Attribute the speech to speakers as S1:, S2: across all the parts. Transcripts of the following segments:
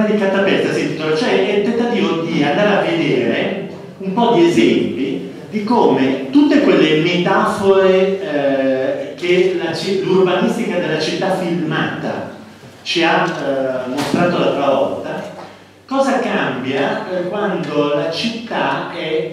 S1: Cane di cartapesta si intitola, cioè è il tentativo di andare a vedere un po' di esempi di come tutte quelle metafore che l'urbanistica della città filmata ci ha mostrato l'altra volta, cosa cambia quando la città è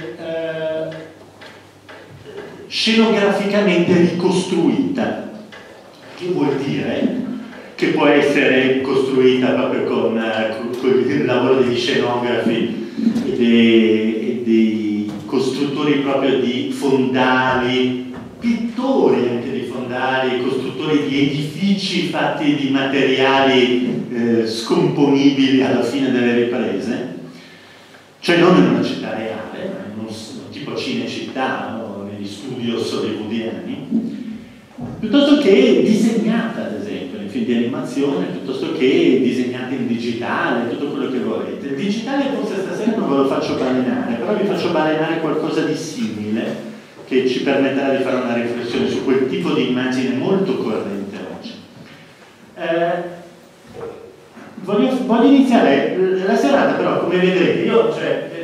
S1: scenograficamente ricostruita, che vuol dire che può essere costruita proprio con il lavoro degli scenografi e dei costruttori proprio di fondali, pittori anche di fondali, costruttori di edifici fatti di materiali scomponibili alla fine delle riprese, cioè non in una città reale, tipo Cinecittà o negli studios hollywoodiani, piuttosto che disegnata, ad esempio, in film di animazione, piuttosto che disegnata in digitale, tutto quello che volete. Il digitale forse stasera non ve lo faccio balenare, però vi faccio balenare qualcosa di simile che ci permetterà di fare una riflessione su quel tipo di immagine molto corrente oggi. Voglio iniziare la serata, però, come vedrete, io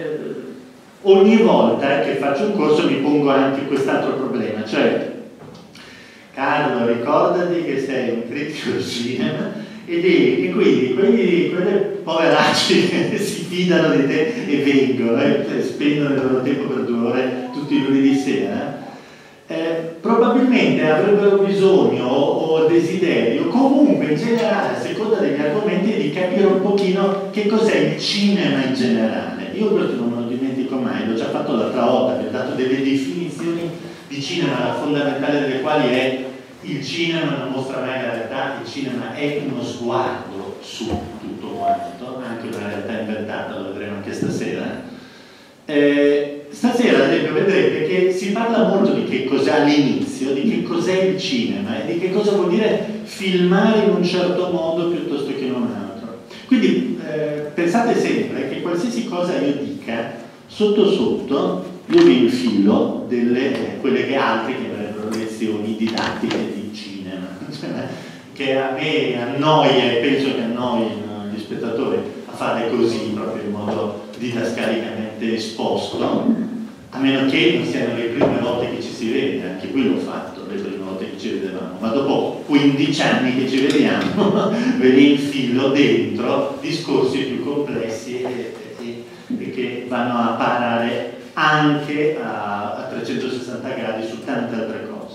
S1: ogni volta che faccio un corso mi pongo anche quest'altro problema, cioè Carlo, ricordati che sei un critico del cinema e quindi quelle poveracci si fidano di te e vengono e spendono il loro tempo per 2 ore tutti i lunedì sera, probabilmente avrebbero bisogno o desiderio comunque in generale, a seconda degli argomenti, di capire un pochino che cos'è il cinema in generale. Io questo non me lo dimentico mai, l'ho già fatto l'altra volta, vi ho dato delle definizioni di cinema, la fondamentale delle quali è: il cinema non mostra mai la realtà, il cinema è uno sguardo su tutto quanto, anche una realtà inventata, lo vedremo anche stasera. Stasera, ad esempio, vedrete che si parla molto di che cos'è all'inizio, di che cos'è il cinema e di che cosa vuol dire filmare in un certo modo piuttosto che in un altro. Quindi pensate sempre che qualsiasi cosa io dica, sotto sotto io vi infilo quelle che altri chiamerebbero lezioni didattiche di cinema, che a me annoia e penso che annoino gli spettatori a fare così, proprio in modo didascalicamente esposto, a meno che non siano le prime volte che ci si vede. Anche qui l'ho fatto, le prime volte che ci vedevamo, ma dopo 15 anni che ci vediamo ve li infilo dentro discorsi più complessi e che vanno a parare anche a 360 gradi su tante altre cose.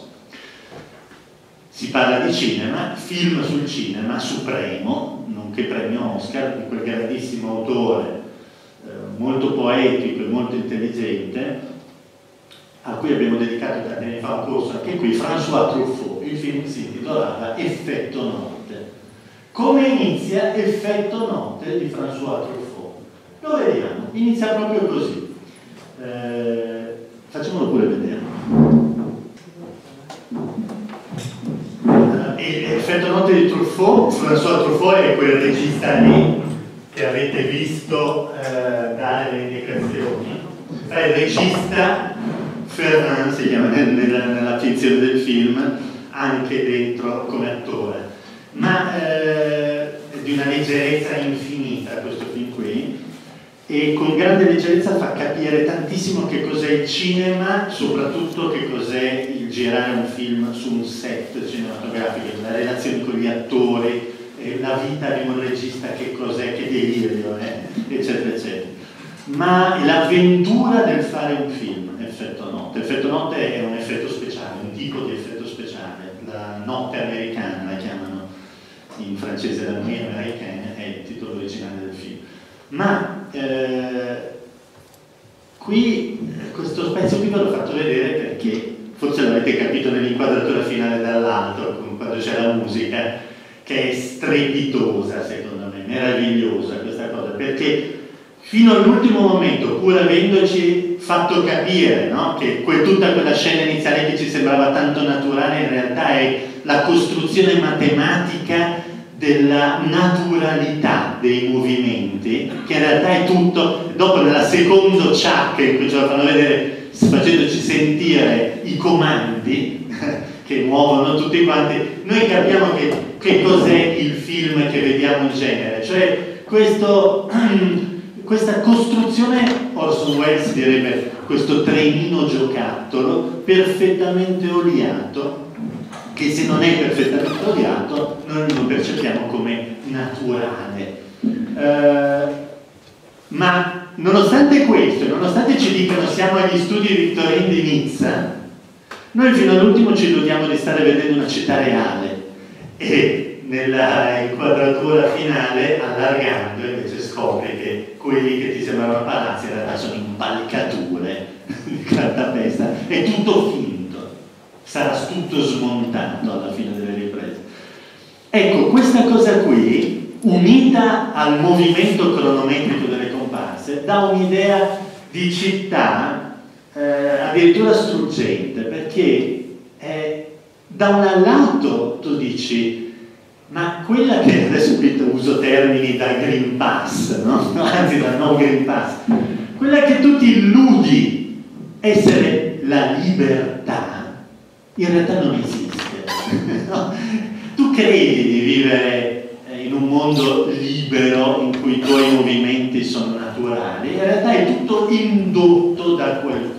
S1: Si parla di cinema, film sul cinema, Supremo, nonché premio Oscar, di quel grandissimo autore molto poetico e molto intelligente, a cui abbiamo dedicato tanti anni fa un corso anche qui, François Truffaut. Il film si intitolava Effetto Notte. Come inizia Effetto Notte di François Truffaut? Lo vediamo, inizia proprio così. Facciamolo pure vedere. Effetto Notte di Truffaut. François Truffaut è quel regista lì che avete visto dare le indicazioni. È il regista Ferrand, si chiama nella finzione del film, anche dentro come attore, ma di una leggerezza infinita questo film qui, e con grande leggerezza fa capire tantissimo che cos'è il cinema, soprattutto che cos'è il girare un film su un set cinematografico, la relazione con gli attori, la vita di un regista, che cos'è, che delirio è, eccetera eccetera. Ma l'avventura del fare un film, Effetto Notte. Effetto Notte è un effetto speciale, un tipo di effetto speciale, la notte americana la chiamano in francese, la nuit américaine è il titolo originale del film. Ma qui questo spezzo qui ve l'ho fatto vedere perché forse l'avete capito nell'inquadratura finale dall'alto, quando c'è la musica, che è strepitosa, secondo me, meravigliosa questa cosa, perché fino all'ultimo momento, pur avendoci fatto capire, no, che tutta quella scena iniziale che ci sembrava tanto naturale in realtà è la costruzione matematica della naturalità dei movimenti, che in realtà è tutto. Dopo, nella secondo ciak in cui ce la fanno vedere facendoci sentire i comandi che muovono tutti quanti, noi capiamo che cos'è il film che vediamo in genere, cioè questa costruzione, Orson Welles direbbe, questo trenino giocattolo perfettamente oliato, che se non è perfettamente oliato noi lo percepiamo come naturale. Ma nonostante questo, nonostante ci dicano siamo agli studi vittoriani di Nizza, noi fino all'ultimo ci illudiamo di stare vedendo una città reale, e nella inquadratura finale, allargando, invece scopri che quelli che ti sembravano palazzi in realtà sono impalcature di cartapesta, è tutto finto, sarà tutto smontato alla fine delle riprese. Ecco, questa cosa qui, unita al movimento cronometrico delle comparse, dà un'idea di città addirittura struggente, perché da un lato tu dici, ma quella che adesso qui uso termini da Green Pass, no? Anzi da no Green Pass, quella che tu ti illudi essere la libertà, in realtà non esiste. No? Tu credi di vivere in un mondo libero in cui i tuoi movimenti sono naturali, in realtà è tutto indotto da qualcuno.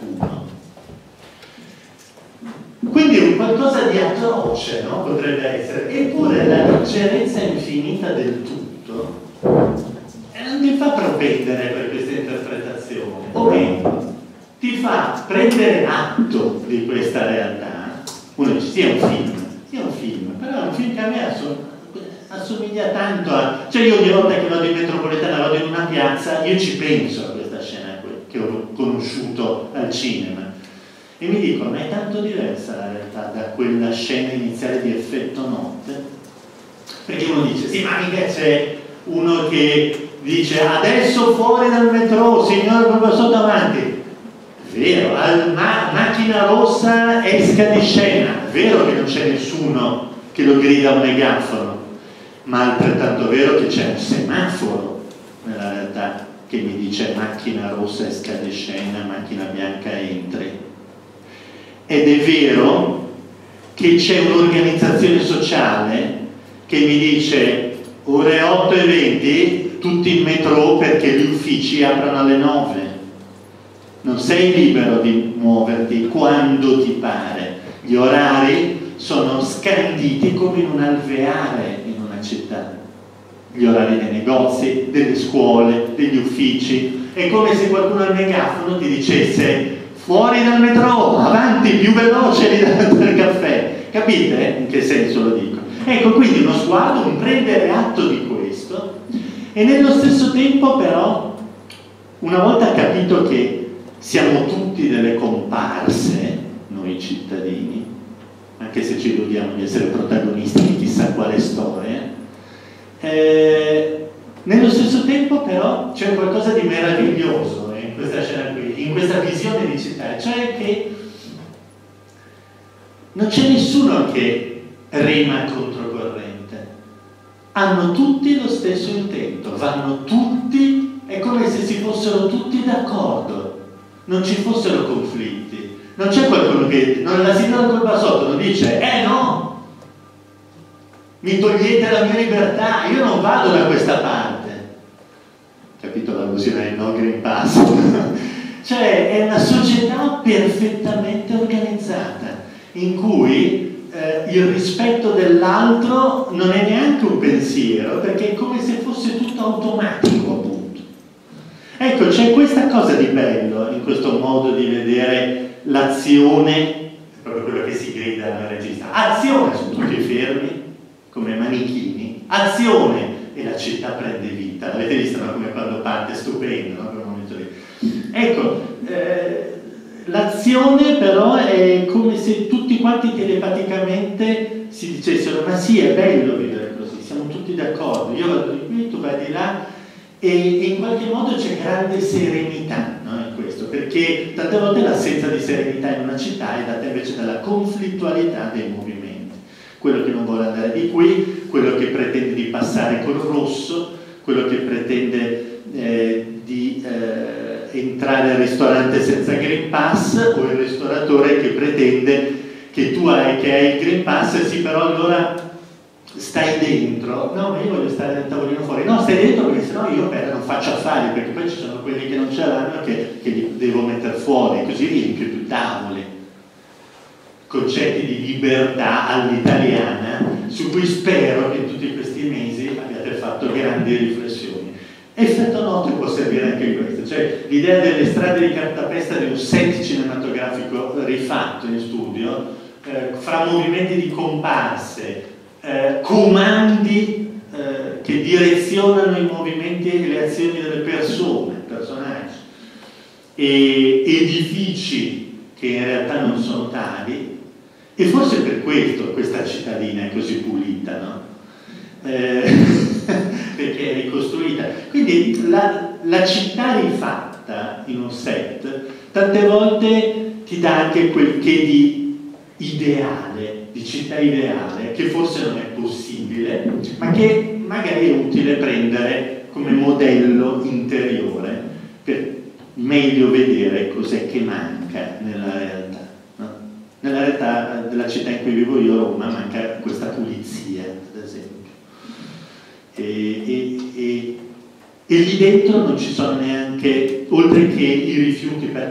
S1: Quindi è un qualcosa di atroce, no? Potrebbe essere, eppure la leggerezza infinita del tutto non ti fa propendere per questa interpretazione, o meglio, ti fa prendere atto di questa realtà. Uno dice, sia un film, però è un film che a me assomiglia tanto a... Cioè io ogni volta che vado in metropolitana, vado in una piazza, io ci penso a questa scena che ho conosciuto al cinema. E mi dicono, ma è tanto diversa la realtà da quella scena iniziale di Effetto Notte? Perché uno dice, sì, ma mica c'è uno che dice, adesso fuori dal metro, signore, proprio sotto avanti. Vero, macchina rossa, esca di scena. Vero che non c'è nessuno che lo grida a un megafono, ma altrettanto vero che c'è un semaforo nella realtà che mi dice macchina rossa, esca di scena, macchina bianca, entri. Ed è vero che c'è un'organizzazione sociale che mi dice ore 8:20 tutti in metro perché gli uffici aprono alle 9. Non sei libero di muoverti quando ti pare. Gli orari sono scanditi come in un alveare in una città. Gli orari dei negozi, delle scuole, degli uffici. È come se qualcuno al megafono ti dicesse fuori dal metro, avanti, più veloce di davanti al caffè. Capite in che senso lo dico? Ecco, quindi uno sguardo, un prendere atto di questo, e nello stesso tempo però, una volta capito che siamo tutti delle comparse, noi cittadini, anche se ci illudiamo di essere protagonisti di chissà quale storia, nello stesso tempo però c'è qualcosa di meraviglioso in questa scena qui, in questa visione di città, cioè che non c'è nessuno che rema controcorrente, hanno tutti lo stesso intento, vanno tutti, è come se si fossero tutti d'accordo, non ci fossero conflitti, non c'è qualcuno che, la signora col bassotto non dice no, mi togliete la mia libertà, io non vado da questa parte. Capito l'allusione del no Green Pass? Cioè è una società perfettamente organizzata in cui il rispetto dell'altro non è neanche un pensiero, perché è come se fosse tutto automatico, appunto. Ecco, c'è questa cosa di bello in questo modo di vedere l'azione, proprio quello che si grida al regista, azione, sono tutti fermi come manichini, azione, e la città prende vita. L'avete visto, no? Come quando parte, stupendo, no? Quel momento lì. Ecco, l'azione però è come se tutti quanti telepaticamente si dicessero, ma sì, è bello vivere così, siamo tutti d'accordo, io vado di qui, tu vai di là, e in qualche modo c'è grande serenità, no? In questo, perché tante volte l'assenza di serenità in una città è data invece dalla conflittualità dei movimenti. Quello che non vuole andare di qui, quello che pretende di passare col rosso, quello che pretende di entrare al ristorante senza Green Pass, o il ristoratore che pretende che tu hai il Green Pass, sì, però allora stai dentro, no, ma io voglio stare nel tavolino fuori, no, stai dentro perché sennò io non faccio affari, perché poi ci sono quelli che non ce l'hanno che li devo mettere fuori, così riempio più tavoli. Concetti di libertà all'italiana su cui spero che in tutti questi mesi abbiate fatto grandi riflessioni. Effetto notte può servire anche questo, cioè l'idea delle strade di cartapesta di un set cinematografico rifatto in studio, fra movimenti di comparse, comandi che direzionano i movimenti e le azioni delle persone, personaggi, e edifici che in realtà non sono tali, e forse per questo questa cittadina è così pulita, no? Perché è ricostruita. Quindi la città rifatta in un set tante volte ti dà anche quel che di ideale, di città ideale, che forse non è possibile, ma che magari è utile prendere come modello interiore per meglio vedere cos'è che manca nella realtà. Nella realtà della città in cui vivo io, Roma, manca questa pulizia, ad esempio. E lì dentro non ci sono neanche, oltre che i rifiuti per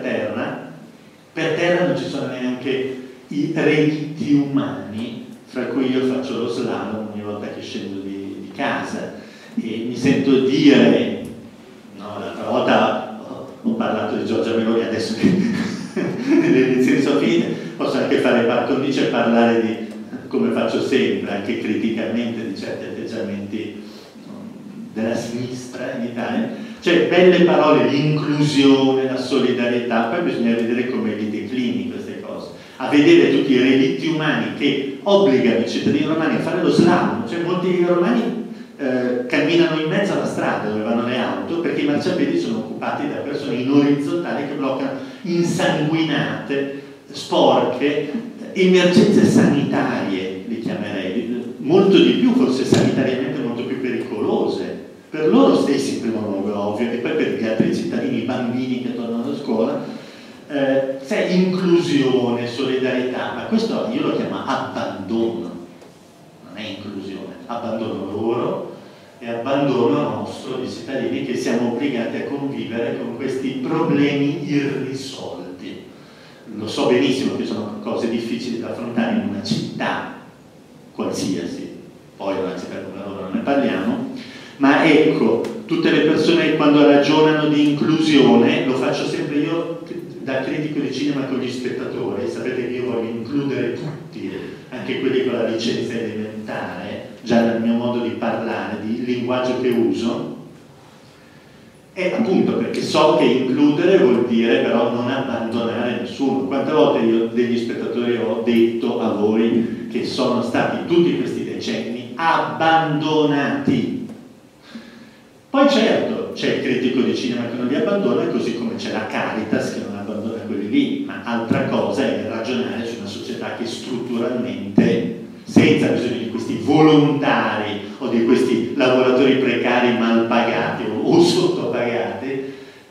S1: terra non ci sono neanche i relitti umani, fra cui io faccio lo slalom ogni volta che scendo di casa. E mi sento dire, no, l'altra volta ho parlato di Giorgia Meloni, adesso che le elezioni sono finite, posso anche fare par condicio e parlare di, come faccio sempre, anche criticamente, di certi atteggiamenti della sinistra in Italia. Cioè, belle parole, l'inclusione, la solidarietà, poi bisogna vedere come li declini queste cose, a vedere tutti i relitti umani che obbligano i cittadini romani a fare lo slalom. Cioè, molti romani camminano in mezzo alla strada dove vanno le auto perché i marciapiedi sono occupati da persone in orizzontale che bloccano, insanguinate, sporche, emergenze sanitarie, li chiamerei, molto di più, forse sanitariamente molto più pericolose, per loro stessi in primo luogo, ovvio, e poi per gli altri cittadini, i bambini che tornano a scuola. C'è inclusione, solidarietà, ma questo io lo chiamo abbandono, non è inclusione, abbandono loro e abbandono nostro di cittadini che siamo obbligati a convivere con questi problemi irrisolti. Lo so benissimo che sono cose difficili da affrontare in una città qualsiasi, poi una città come la loro non ne parliamo, ma ecco, tutte le persone che quando ragionano di inclusione, lo faccio sempre io da critico di cinema con gli spettatori, sapete che io voglio includere tutti, anche quelli con la licenza elementare, già nel mio modo di parlare, di linguaggio che uso, e appunto perché so che includere vuol dire però non abbandonare nessuno. Quante volte io degli spettatori ho detto a voi che sono stati tutti questi decenni abbandonati? Poi certo c'è il critico di cinema che non li abbandona, così come c'è la Caritas che non abbandona quelli lì, ma altra cosa è ragionare su una società che strutturalmente, senza bisogno di questi volontari o di questi lavoratori precari mal pagati o sottopagati,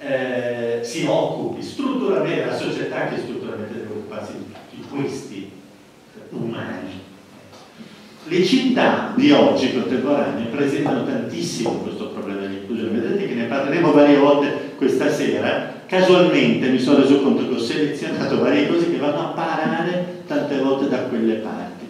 S1: si occupi strutturalmente, la società che strutturalmente deve occuparsi di questi umani. Le città di oggi contemporanee presentano tantissimo questo problema dell'inclusione. Vedete che ne parleremo varie volte questa sera. Casualmente mi sono reso conto che ho selezionato varie cose che vanno a parare tante volte da quelle parti.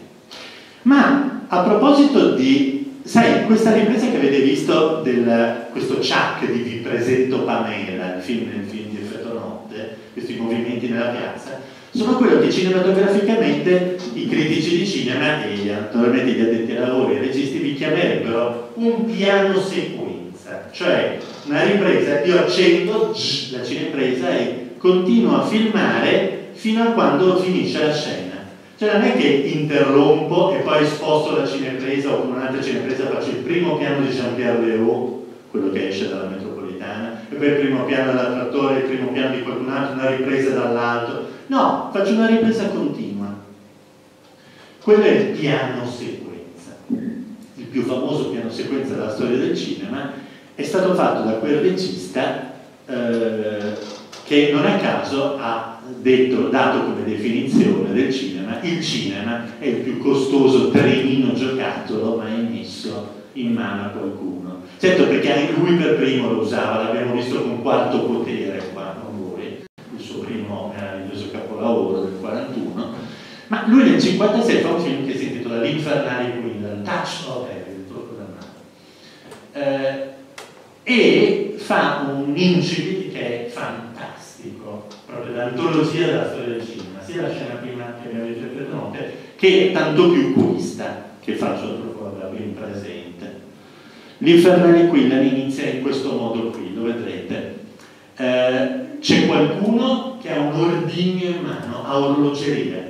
S1: Ma a proposito di, sai, questa ripresa che avete visto, questo Chuck di Vi presento Pamela, il film di Effetto Notte, questi movimenti nella piazza, sono quello che cinematograficamente i critici di cinema e naturalmente gli addetti ai lavori, i registi, vi chiamerebbero un piano sequenza, cioè una ripresa, io accendo la cinepresa e continuo a filmare fino a quando finisce la scena. Cioè non è che interrompo e poi sposto la cinepresa o con un'altra cinepresa faccio il primo piano di Jean-Pierre Léaud, quello che esce dalla metropolitana, e poi il primo piano dell'attrattore, il primo piano di qualcun altro, una ripresa dall'alto. No, faccio una ripresa continua. Quello è il piano sequenza. Il più famoso piano sequenza della storia del cinema è stato fatto da quel regista che non a caso ha dato come definizione del cinema: il cinema è il più costoso trenino giocattolo mai messo in mano a qualcuno. Certo, perché anche lui per primo lo usava, l'abbiamo visto con Quarto Potere qua con voi, il suo primo meraviglioso capolavoro del 41, ma lui nel 56 fa un film che si intitola L'Infernale Queen, Touch of Heaven, il tocco del mare, e fa un incipit che è fantastico, proprio l'antologia della storia del cinema, sia la scena prima che abbiamo visto in notte, che tanto più questa che faccio in presente. L'Infernale Queen inizia in questo modo qui, lo vedrete. C'è qualcuno che ha un ordigno in mano, a orologeria,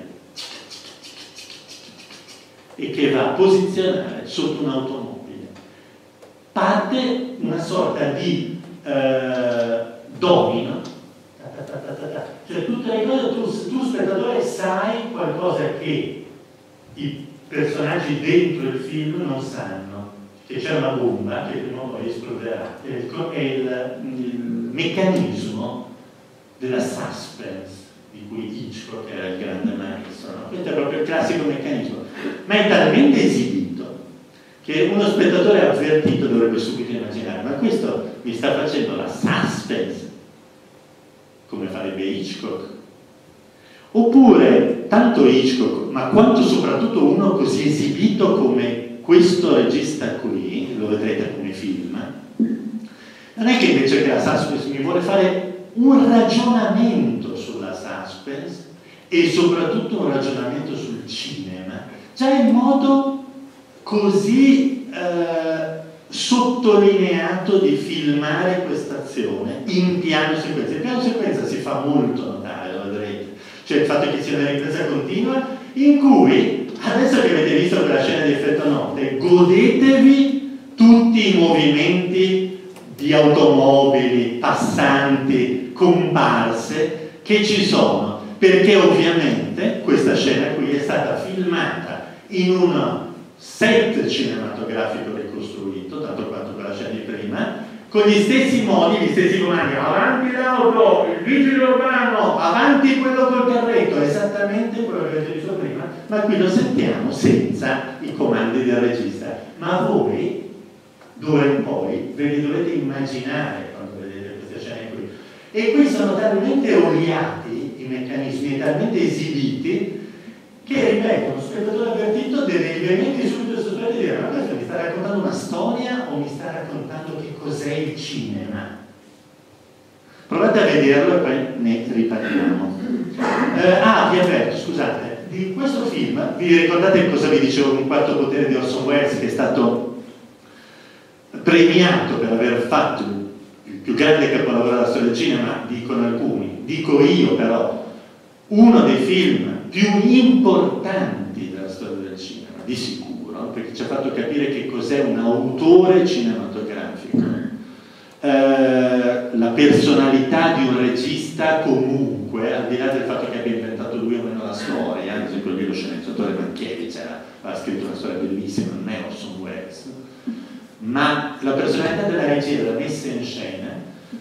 S1: e che va a posizionare sotto un'automobile. Parte una sorta di domino, cioè tutte le cose, tu spettatore sai qualcosa che i personaggi dentro il film non sanno, che c'è una bomba che prima o poi esploderà, è il meccanismo della suspense di cui Hitchcock era il grande maestro, no? Questo è proprio il classico meccanismo, ma è talmente esibito che uno spettatore avvertito dovrebbe subito immaginare: ma questo mi sta facendo la suspense come farebbe Hitchcock. Oppure tanto Hitchcock, ma quanto soprattutto uno così esibito come questo regista qui, lo vedrete come film, non è che invece che la suspense mi vuole fare un ragionamento sulla suspense e soprattutto un ragionamento sul cinema, già in modo così sottolineato di filmare questa azione in piano sequenza. Il piano sequenza si fa molto notare, lo vedrete, cioè il fatto che sia una ripresa continua in cui, adesso che avete visto quella scena di Effetto Notte, godetevi tutti i movimenti di automobili, passanti, comparse che ci sono, perché ovviamente questa scena qui è stata filmata in un set cinematografico ricostruito, tanto quanto quella scena di prima, con gli stessi modi, gli stessi comandi: avanti l'auto, il vigile urbano, avanti quello col carretto, esattamente quello che avete visto prima, ma qui lo sentiamo senza i comandi del regista. Ma voi, d'ora in poi, ve li dovete immaginare quando vedete queste scene qui. E qui sono talmente oliati i meccanismi, talmente esibiti, che, ripeto, uno spettatore avvertito deve venire subito il sospetto e dire: ma questo mi sta raccontando una storia o mi sta raccontando che cos'è il cinema? Provate a vederlo e poi ne riparliamo. Vi avverto, scusate, di questo film, vi ricordate cosa vi dicevo con Quarto Potere di Orson Welles, che è stato premiato per aver fatto il più grande capolavoro della storia del cinema? Dicono alcuni, dico io però, uno dei film più importanti della storia del cinema, di sicuro, perché ci ha fatto capire che cos'è un autore cinematografico, la personalità di un regista comunque, al di là del fatto che abbia inventato lui o meno la storia. Ad esempio lui, lo sceneggiatore Mankiewicz, aveva scritto una storia bellissima, non è Orson Welles, ma la personalità della regia, la messa in scena,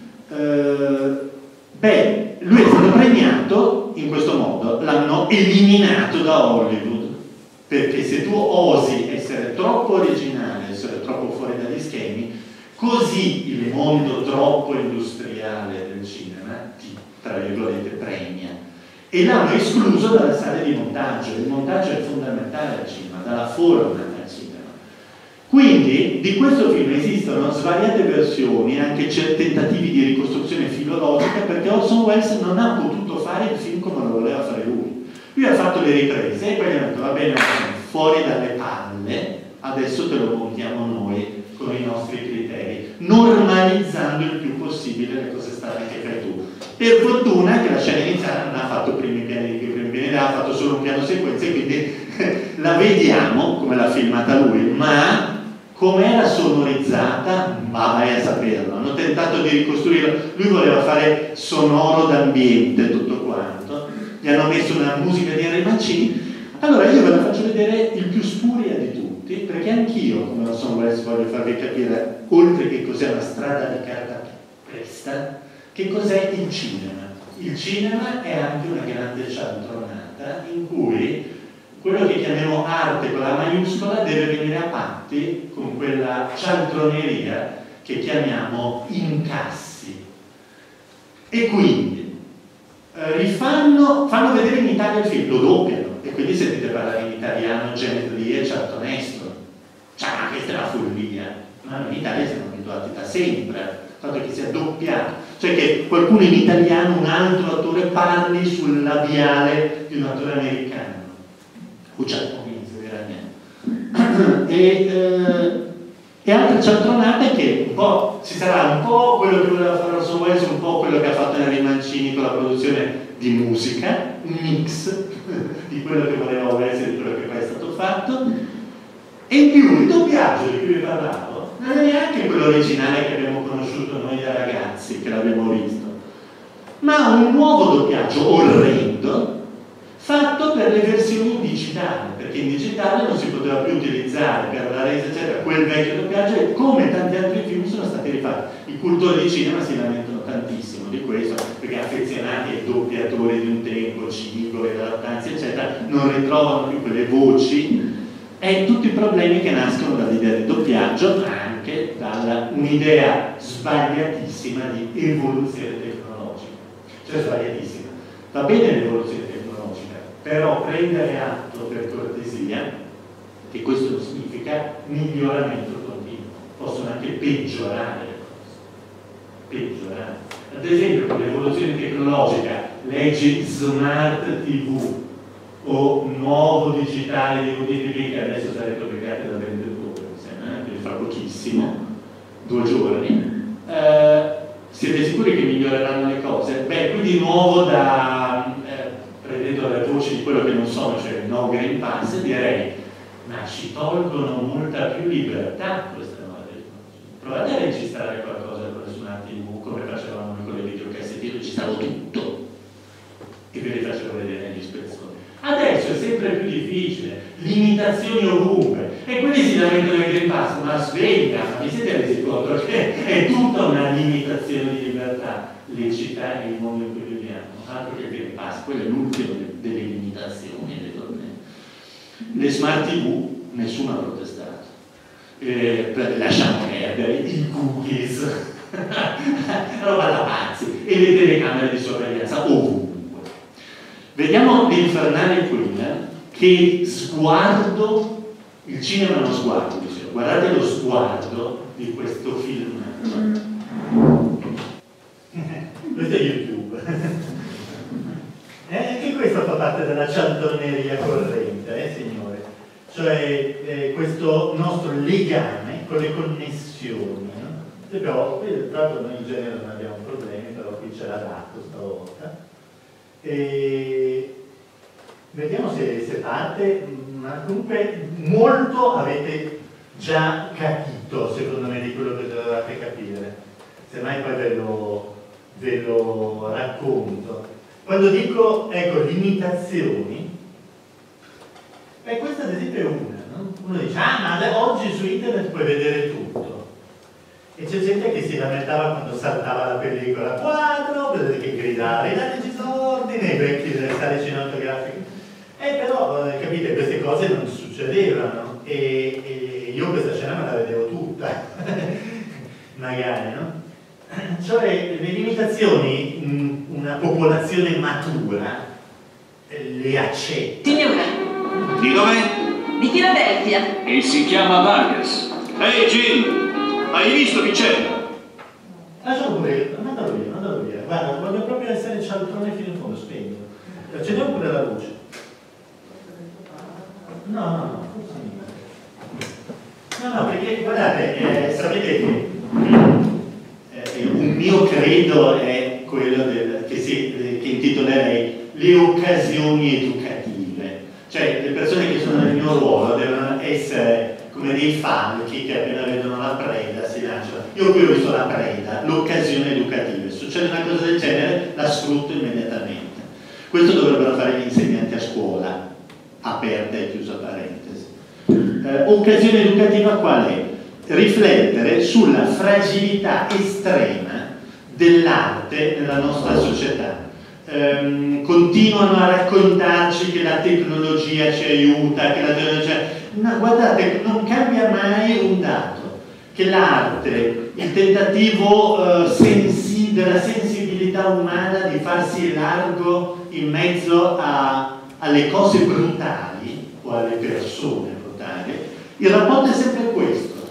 S1: lui è stato premiato in questo modo, l'hanno eliminato da Hollywood, perché se tu osi essere troppo originale, essere troppo fuori dagli schemi, così il mondo troppo industriale del cinema ti, tra virgolette, premia. E l'hanno escluso dalle sale di montaggio. Il montaggio è fondamentale al cinema, dalla forma al cinema. Quindi di questo film esistono svariate versioni, anche tentativi di ricostruzione filologica, perché Orson Welles non ha potuto fare il film come lo voleva fare lui. Lui ha fatto le riprese e poi gli ha detto: va bene, fuori dalle palle, adesso te lo montiamo noi con i nostri criteri, normalizzando il più possibile le cose strane che fai tu. Per fortuna che la scena iniziale non ha fatto primi piani, ha fatto solo un piano sequenza, e quindi la vediamo come l'ha filmata lui, ma com'era sonorizzata, ma vai a saperlo. Hanno tentato di ricostruirlo, lui voleva fare sonoro d'ambiente tutto quanto, gli hanno messo una musica di Henry Mancini. Allora io ve la faccio vedere il più spuria di tutti, perché anch'io, come Orson Welles, voglio farvi capire, oltre che cos'è una strada di carta presta, che cos'è il cinema. il cinema è anche una grande cialtronata in cui quello che chiamiamo arte con la maiuscola deve venire a patti con quella cialtroneria che chiamiamo incassi. E quindi fanno vedere in Italia il film, lo doppiano, e quindi sentite parlare in italiano Genetrie e Cialtonesto. Cioè, ma questa è una follia. Ma noi in Italia siamo abituati da sempre al fatto che sia doppiato, cioè che qualcuno in italiano, un altro attore, parli sul labiale di un attore americano. O giapponese, veramente. E altre cialtronate che un po' ci sarà un po' quello che voleva fare Orson Welles, un po' quello che ha fatto Henry Mancini con la produzione di musica, un mix di quello che voleva Welles e di quello che poi è stato fatto. E in più il doppiaggio di cui vi parlavo non è neanche quello originale che abbiamo conosciuto noi da ragazzi, che l'abbiamo visto, ma un nuovo doppiaggio orrendo fatto per le versioni digitali, perché in digitale non si poteva più utilizzare per la resa eccetera quel vecchio doppiaggio, e come tanti altri film sono stati rifatti. I cultori di cinema si lamentano tantissimo di questo, perché affezionati ai doppiatori di un tempo, Cigoli, Lattanzi eccetera, non ritrovano più quelle voci, e tutti i problemi che nascono dall'idea di doppiaggio, ma anche da un'idea sbagliatissima di evoluzione tecnologica. Cioè sbagliatissima. Va bene l'evoluzione tecnologica, però prendere atto per cortesia che questo non significa miglioramento continuo, possono anche peggiorare le cose. Peggiorare. Ad esempio con l'evoluzione tecnologica, leggi Smart TV o nuovo digitale di DVD che adesso sarete obbligati da vendere fra pochissimo, 2 giorni, siete sicuri che miglioreranno le cose? Beh, quindi nuovo prendendo le voci di quello che non sono, cioè il no Green Pass, direi, ma ci tolgono molta più libertà queste nuove tecnologie. Provate a registrare qualcosa su una TV come facevamo noi con le videocassette, io registravo tutto e ve le facevo vedere negli spezzoni. Adesso è sempre più difficile, limitazioni ovunque, e quelli si lamentano del Green Pass, ma sveglia, ma vi siete resi conto che è tutta una limitazione di libertà, le città e il mondo in cui viviamo, altro che il Green Pass, quello è l'ultimo delle limitazioni, dei problemi. Le smart TV, nessuno ha protestato, lasciamo perdere i cookies, roba da pazzi, e le telecamere di sorveglianza ovunque. Vediamo l'Infernale Queen, che sguardo, il cinema è uno sguardo, dicevo. Guardate lo sguardo di questo film. Questo è YouTube. Anche questo fa parte della cialtroneria corrente, signore. Cioè questo nostro legame con le connessioni. No? Però, tra l'altro noi in genere non abbiamo problemi, però qui ce l'ha dato stavolta. E vediamo se parte, ma comunque molto avete già capito, secondo me, di quello che dovevate capire, semmai poi ve lo racconto. Quando dico, ecco, limitazioni, questa ad esempio è una, no? Uno dice, ma oggi su internet puoi vedere tutto. E c'è gente che si lamentava quando saltava la pellicola quadro, che gridava, ridateci ordine, i vecchi delle sale cinematografiche. Però, capite, queste cose non succedevano, e io questa scena me la vedevo tutta, magari, no? Cioè, le limitazioni, una popolazione matura le accetta.
S2: Signora.
S3: Di dov'è?
S2: Di Filadelfia.
S3: E si chiama Vargas. Ehi, Jim! Hai visto chi c'è?
S1: Lascialo pure, mandalo via. Guarda, voglio proprio essere cialtrone fino in fondo, spegno. Accendiamo pure la luce. No, perché guardate, sapete che un mio credo è quello che intitolerei le occasioni educative. Cioè, le persone che sono nel mio ruolo devono essere come dei falchi che appena vedono la preda si lanciano. Io qui ho visto la preda, l'occasione educativa. Se succede una cosa del genere, la sfrutto immediatamente. Questo dovrebbero fare gli insegnanti a scuola, aperta e chiusa parentesi. Occasione educativa qual è? Riflettere sulla fragilità estrema dell'arte nella nostra società. continuano a raccontarci che la tecnologia ci aiuta, che la tecnologia... No, guardate, non cambia mai un dato, che l'arte, il tentativo della sensibilità umana di farsi largo in mezzo alle cose brutali o alle persone brutali, il rapporto è sempre questo,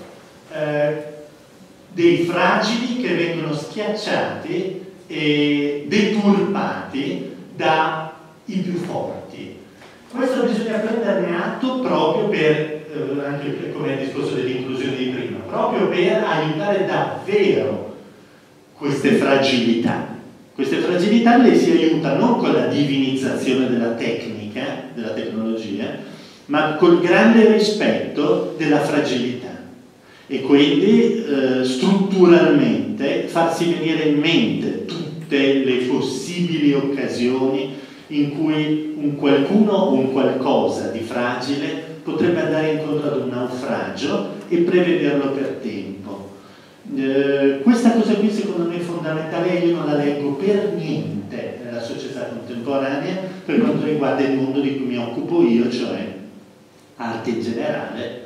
S1: dei fragili che vengono schiacciati e deturpati dai più forti. Questo bisogna prenderne atto proprio per, anche come il discorso dell'inclusione di prima, proprio per aiutare davvero queste fragilità. Queste fragilità le si aiuta non con la divinizzazione della tecnica, della tecnologia, ma col grande rispetto della fragilità. E quindi strutturalmente farsi venire in mente tutte le possibili occasioni in cui un qualcuno o un qualcosa di fragile potrebbe andare incontro ad un naufragio e prevederlo per tempo. Questa cosa qui secondo me è fondamentale e io non la leggo per niente nella società contemporanea per quanto riguarda il mondo di cui mi occupo io, cioè arte in generale,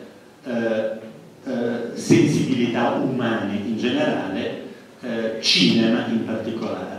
S1: sensibilità umane in generale, cinema in particolare.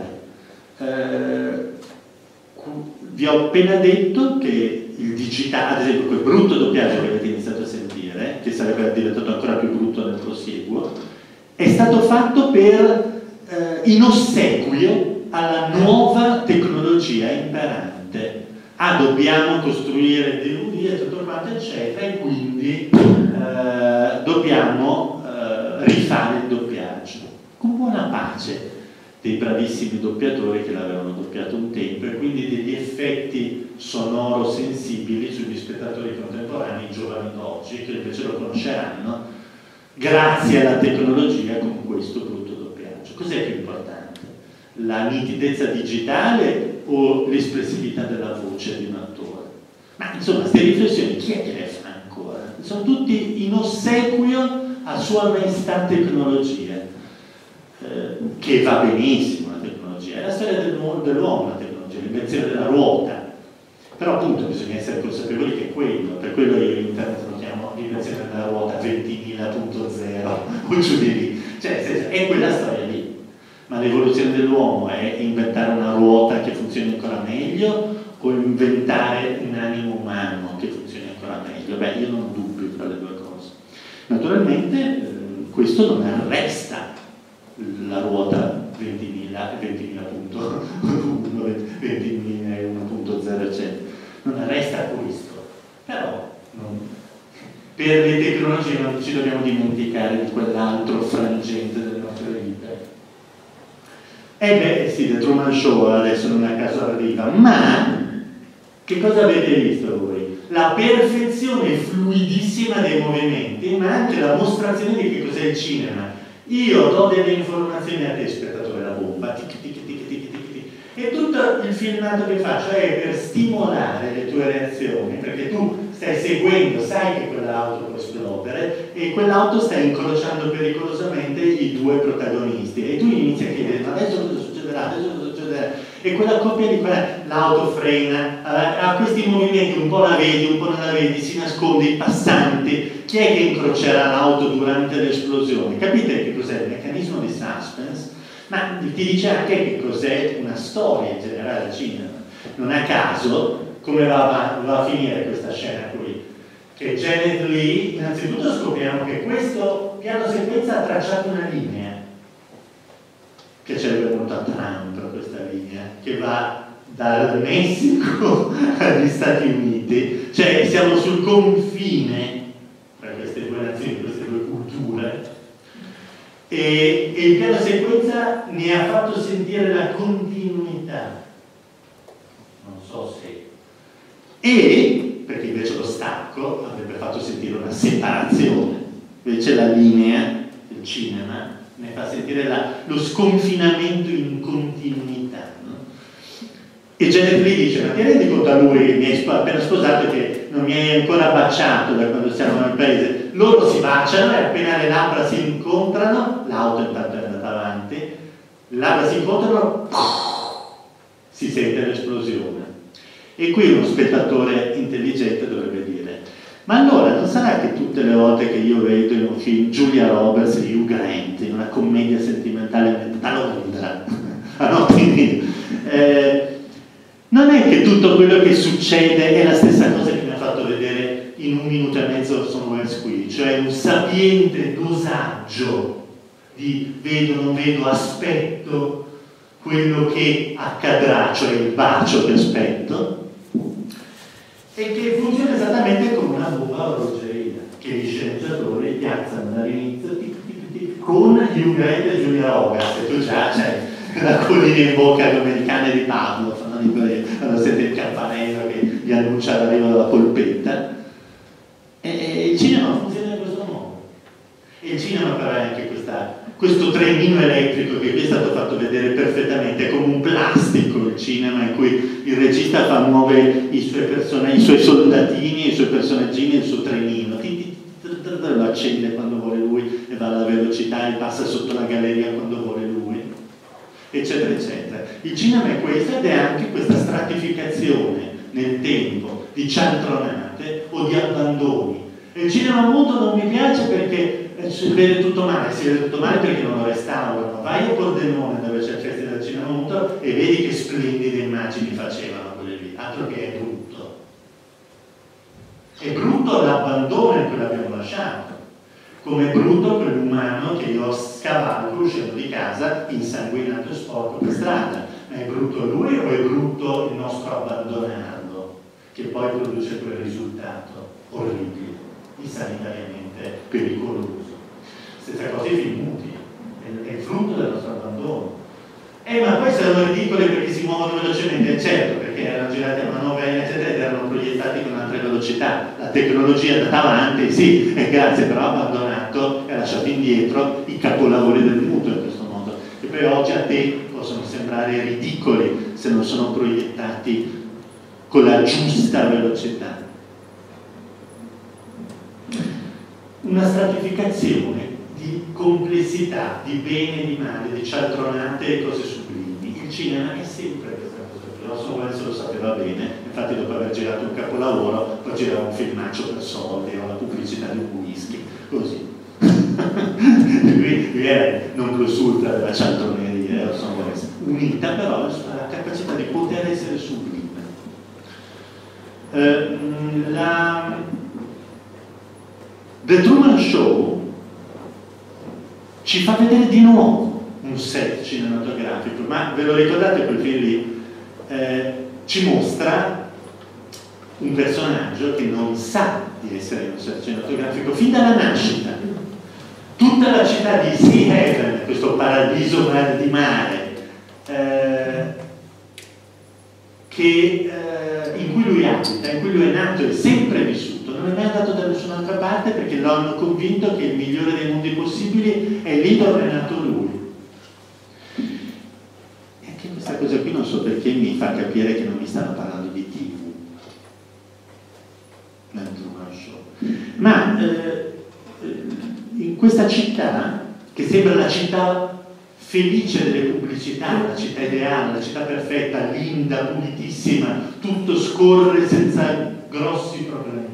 S1: Vi ho appena detto che il digitale, ad esempio quel brutto doppiaggio che avete iniziato a sentire, che sarebbe diventato ancora più brutto nel prosieguo, è stato fatto in ossequio alla nuova tecnologia imperante. Dobbiamo costruire DVD e tutto quanto eccetera, e quindi dobbiamo rifare il doppiaggio con buona pace dei bravissimi doppiatori che l'avevano doppiato un tempo, e quindi degli effetti sonoro sensibili sugli spettatori contemporanei giovani d'oggi, che invece lo conosceranno grazie alla tecnologia con questo brutto doppiaggio. Cos'è più importante? La nitidezza digitale o l'espressività della voce di un attore? Ma insomma, queste riflessioni chi è che le fa ancora? Sono tutti in ossequio a Sua Maestà tecnologia, che va benissimo la tecnologia, è la storia dell'uomo la tecnologia, l'invenzione della ruota, però appunto bisogna essere consapevoli che è quello, per quello io internet lo chiamo l'invenzione della ruota 20.000.0 o giù di lì, cioè è quella storia lì. Ma l'evoluzione dell'uomo è inventare una ruota che funzioni ancora meglio o inventare un animo umano che funzioni ancora meglio? Beh, io non dubbio tra le due cose. Naturalmente questo non arresta la ruota 20.000 e 20.000.1, 20.000 eccetera. Non arresta questo, però per le tecnologie non ci dobbiamo dimenticare di quell'altro frangente delle nostre vite. Sì, The Truman Show adesso non a caso arriva, ma che cosa avete visto voi? La perfezione fluidissima dei movimenti, ma anche la mostrazione di che cos'è il cinema. Io do delle informazioni a te, spettatore, la bomba, tic, tic, tic, tic, tic, tic, e tutto il filmato che faccio è per stimolare le tue reazioni, perché tu stai seguendo, sai che quell'auto può esplodere e quell'auto sta incrociando pericolosamente i due protagonisti e tu inizi a chiedere ma adesso cosa succederà, e quella coppia di l'auto frena, ha questi movimenti, un po' la vedi, un po' non la vedi, si nasconde, i passanti, chi è che incrocerà l'auto durante l'esplosione? Capite che cos'è il meccanismo di suspense? Ma ti dice anche che cos'è una storia in generale al cinema. Non a caso, come va a finire questa scena qui? Che Janet Leigh, innanzitutto scopriamo che questo piano sequenza ha tracciato una linea, che ci è venuta a Trump questa linea, che va dal Messico agli Stati Uniti, cioè siamo sul confine tra queste due nazioni, queste due culture, e il piano sequenza ne ha fatto sentire la continuità, non so se, e perché invece lo stacco avrebbe fatto sentire una separazione, invece la linea del cinema ne fa sentire lo sconfinamento in continuità, no? E Janet Leigh dice ma ti rendi conto a lui che mi hai appena sposato che non mi hai ancora baciato da quando siamo nel paese? Loro si baciano e appena le labbra si incontrano, l'auto intanto è andata avanti, le labbra si incontrano, si sente l'esplosione. E qui uno spettatore intelligente dovrebbe dire: ma allora non sarà che tutte le volte che io vedo in un film Julia Roberts e Hugh Grant in una commedia sentimentale a Londra, a Notting Hill, non è che tutto quello che succede è la stessa cosa che mi ha fatto vedere in 1 minuto e mezzo Orson Welles qui, cioè un sapiente dosaggio di vedo, non vedo, aspetto quello che accadrà, cioè il bacio che aspetto, e che funziona esattamente come una bomba orologeria che gli sceneggiatori piazzano dall'inizio con Hugh Grant e Julia Roberts, e tu già c'hai la collina in bocca come il cane di Pablo quando sente il campanello che gli annuncia l'arrivo della polpetta. E il cinema funziona in questo modo, e il cinema però è anche questo trenino elettrico che qui è stato fatto vedere perfettamente, come un plastico il cinema, in cui il regista fa muovere i suoi soldatini, i suoi personaggini e il suo trenino, lo accende quando vuole lui e va alla velocità e passa sotto la galleria quando vuole lui, eccetera eccetera. Il cinema è questo, ed è anche questa stratificazione nel tempo di cialtronate o di abbandoni. E il cinema muto non mi piace perché si vede tutto male perché non lo restaurano. Vai a Pordenone dove c'è il festival del cinema muto e vedi che splendide immagini facevano quelle lì, altro che è brutto. È brutto l'abbandono in cui l'abbiamo lasciato, come è brutto quell'umano che io scavalco uscendo di casa insanguinato e sporco per strada. Ma è brutto lui o è brutto il nostro abbandonarlo, che poi produce quel risultato orribile, insanitariamente pericoloso? Stessa cosa i film muti, è il frutto del nostro abbandono. Ma poi sono ridicoli perché si muovono velocemente, certo, perché erano girati a manovella eccetera ed erano proiettati con altre velocità. La tecnologia è andata avanti, sì, grazie, però ha abbandonato e ha lasciato indietro i capolavori del muto in questo modo. E poi oggi a te possono sembrare ridicoli se non sono proiettati con la giusta velocità. Una stratificazione di complessità, di bene e di male, di cialtronate e cose sublimi. Il cinema è sempre questa cosa qui. Orson Welles lo sapeva bene, infatti dopo aver girato un capolavoro poi girava un filmaccio per soldi o la pubblicità di un whisky, così. lui era non plus ultra della cialtroneria, Orson Welles, unita però alla capacità di poter essere sublime. The Truman Show ci fa vedere di nuovo un set cinematografico, ma ve lo ricordate quel film lì? Ci mostra un personaggio che non sa di essere in un set cinematografico fin dalla nascita. Tutta la città di Sea Haven, questo paradiso di mare, in cui lui abita, in cui lui è nato e sempre vissuto, non è mai andato da nessun'altra parte perché lo hanno convinto che il migliore dei mondi possibili è lì dove è nato lui. E anche questa cosa qui non so perché mi fa capire che non mi stanno parlando di TV nel Truman Show. Ma in questa città, che sembra la città felice delle pubblicità, la città ideale, la città perfetta, linda, pulitissima, tutto scorre senza grossi problemi.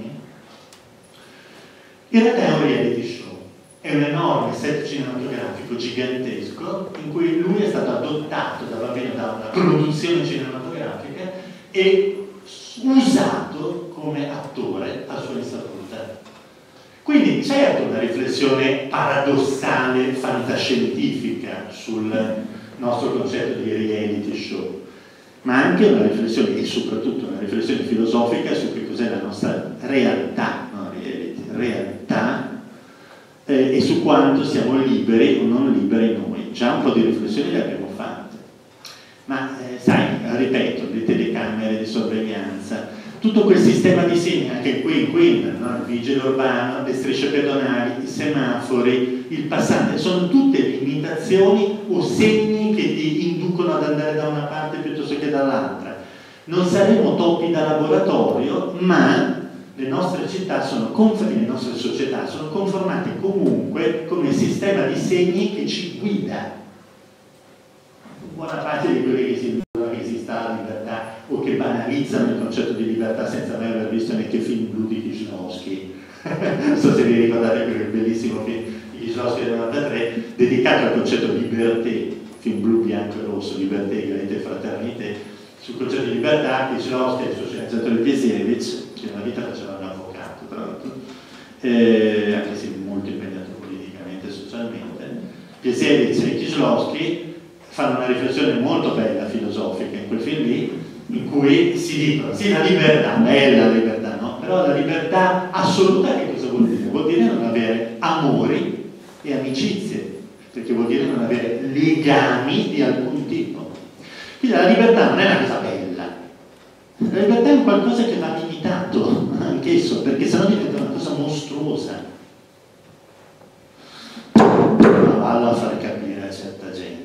S1: In realtà è un reality show, è un enorme set cinematografico gigantesco in cui lui è stato adottato da bambino da una produzione cinematografica e usato come attore a sua insaputa. Quindi certo una riflessione paradossale, fantascientifica sul nostro concetto di reality show, ma anche una riflessione e soprattutto una riflessione filosofica su che cos'è la nostra realtà, no? Realtà e su quanto siamo liberi o non liberi noi. Già un po' di riflessioni le abbiamo fatte, ma sai, ripeto, le telecamere di sorveglianza, tutto quel sistema di segni, anche qui in Queen, no? Il vigile urbano, le strisce pedonali, i semafori, il passante, sono tutte limitazioni o segni che ti inducono ad andare da una parte piuttosto che dall'altra. Non saremo topi da laboratorio, ma le nostre città le nostre società sono conformate comunque come sistema di segni che ci guida. Buona parte di quelli che si installano banalizzano il concetto di libertà senza mai aver visto neanche film blu di Kieślowski. Non so se vi ricordate quel bellissimo film di Kieślowski del 93 dedicato al concetto di liberté, film blu, bianco e rosso, liberté, egalité, fraternité. Sul concetto di libertà Kieślowski e il suo sceneggiatore Piesiewicz, che una vita faceva un avvocato tra l'altro, anche se molto impegnato politicamente e socialmente, Piesiewicz e Kieślowski fanno una riflessione molto bella filosofica in quel film lì, in cui si dicono, sì, la libertà, bella la libertà, no? Però la libertà assoluta che cosa vuol dire? Vuol dire non avere amori e amicizie, perché vuol dire non avere legami di alcun tipo. Quindi la libertà non è una cosa bella, la libertà è un qualcosa che va limitato anch'esso, perché sennò diventa una cosa mostruosa. Ma vallo a far capire a certa gente.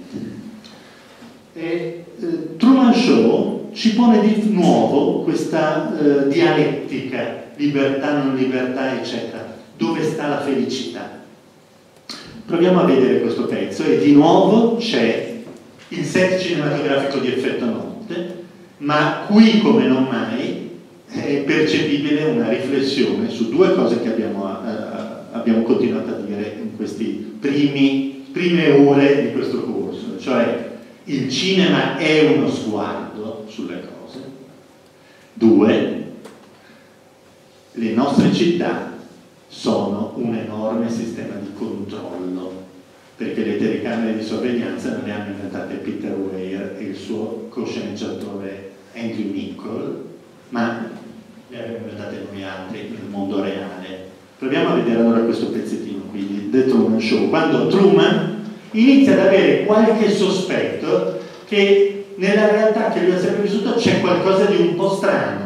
S1: Truman Show ci pone di nuovo questa dialettica, libertà, non libertà, eccetera. Dove sta la felicità? Proviamo a vedere questo pezzo e di nuovo c'è il set cinematografico di Effetto Notte, ma qui come non mai è percepibile una riflessione su due cose che abbiamo continuato a dire in queste prime ore di questo corso, cioè il cinema è uno sguardo sulle cose. 2, le nostre città sono un enorme sistema di controllo, perché le telecamere di sorveglianza non le hanno inventate Peter Weir e il suo co-sceneggiatore Andrew Niccol, ma le abbiamo inventate noi altri nel mondo reale. Proviamo a vedere allora questo pezzettino qui di The Truman Show, quando Truman inizia ad avere qualche sospetto che nella realtà che lui ha sempre vissuto c'è qualcosa di un po' strano.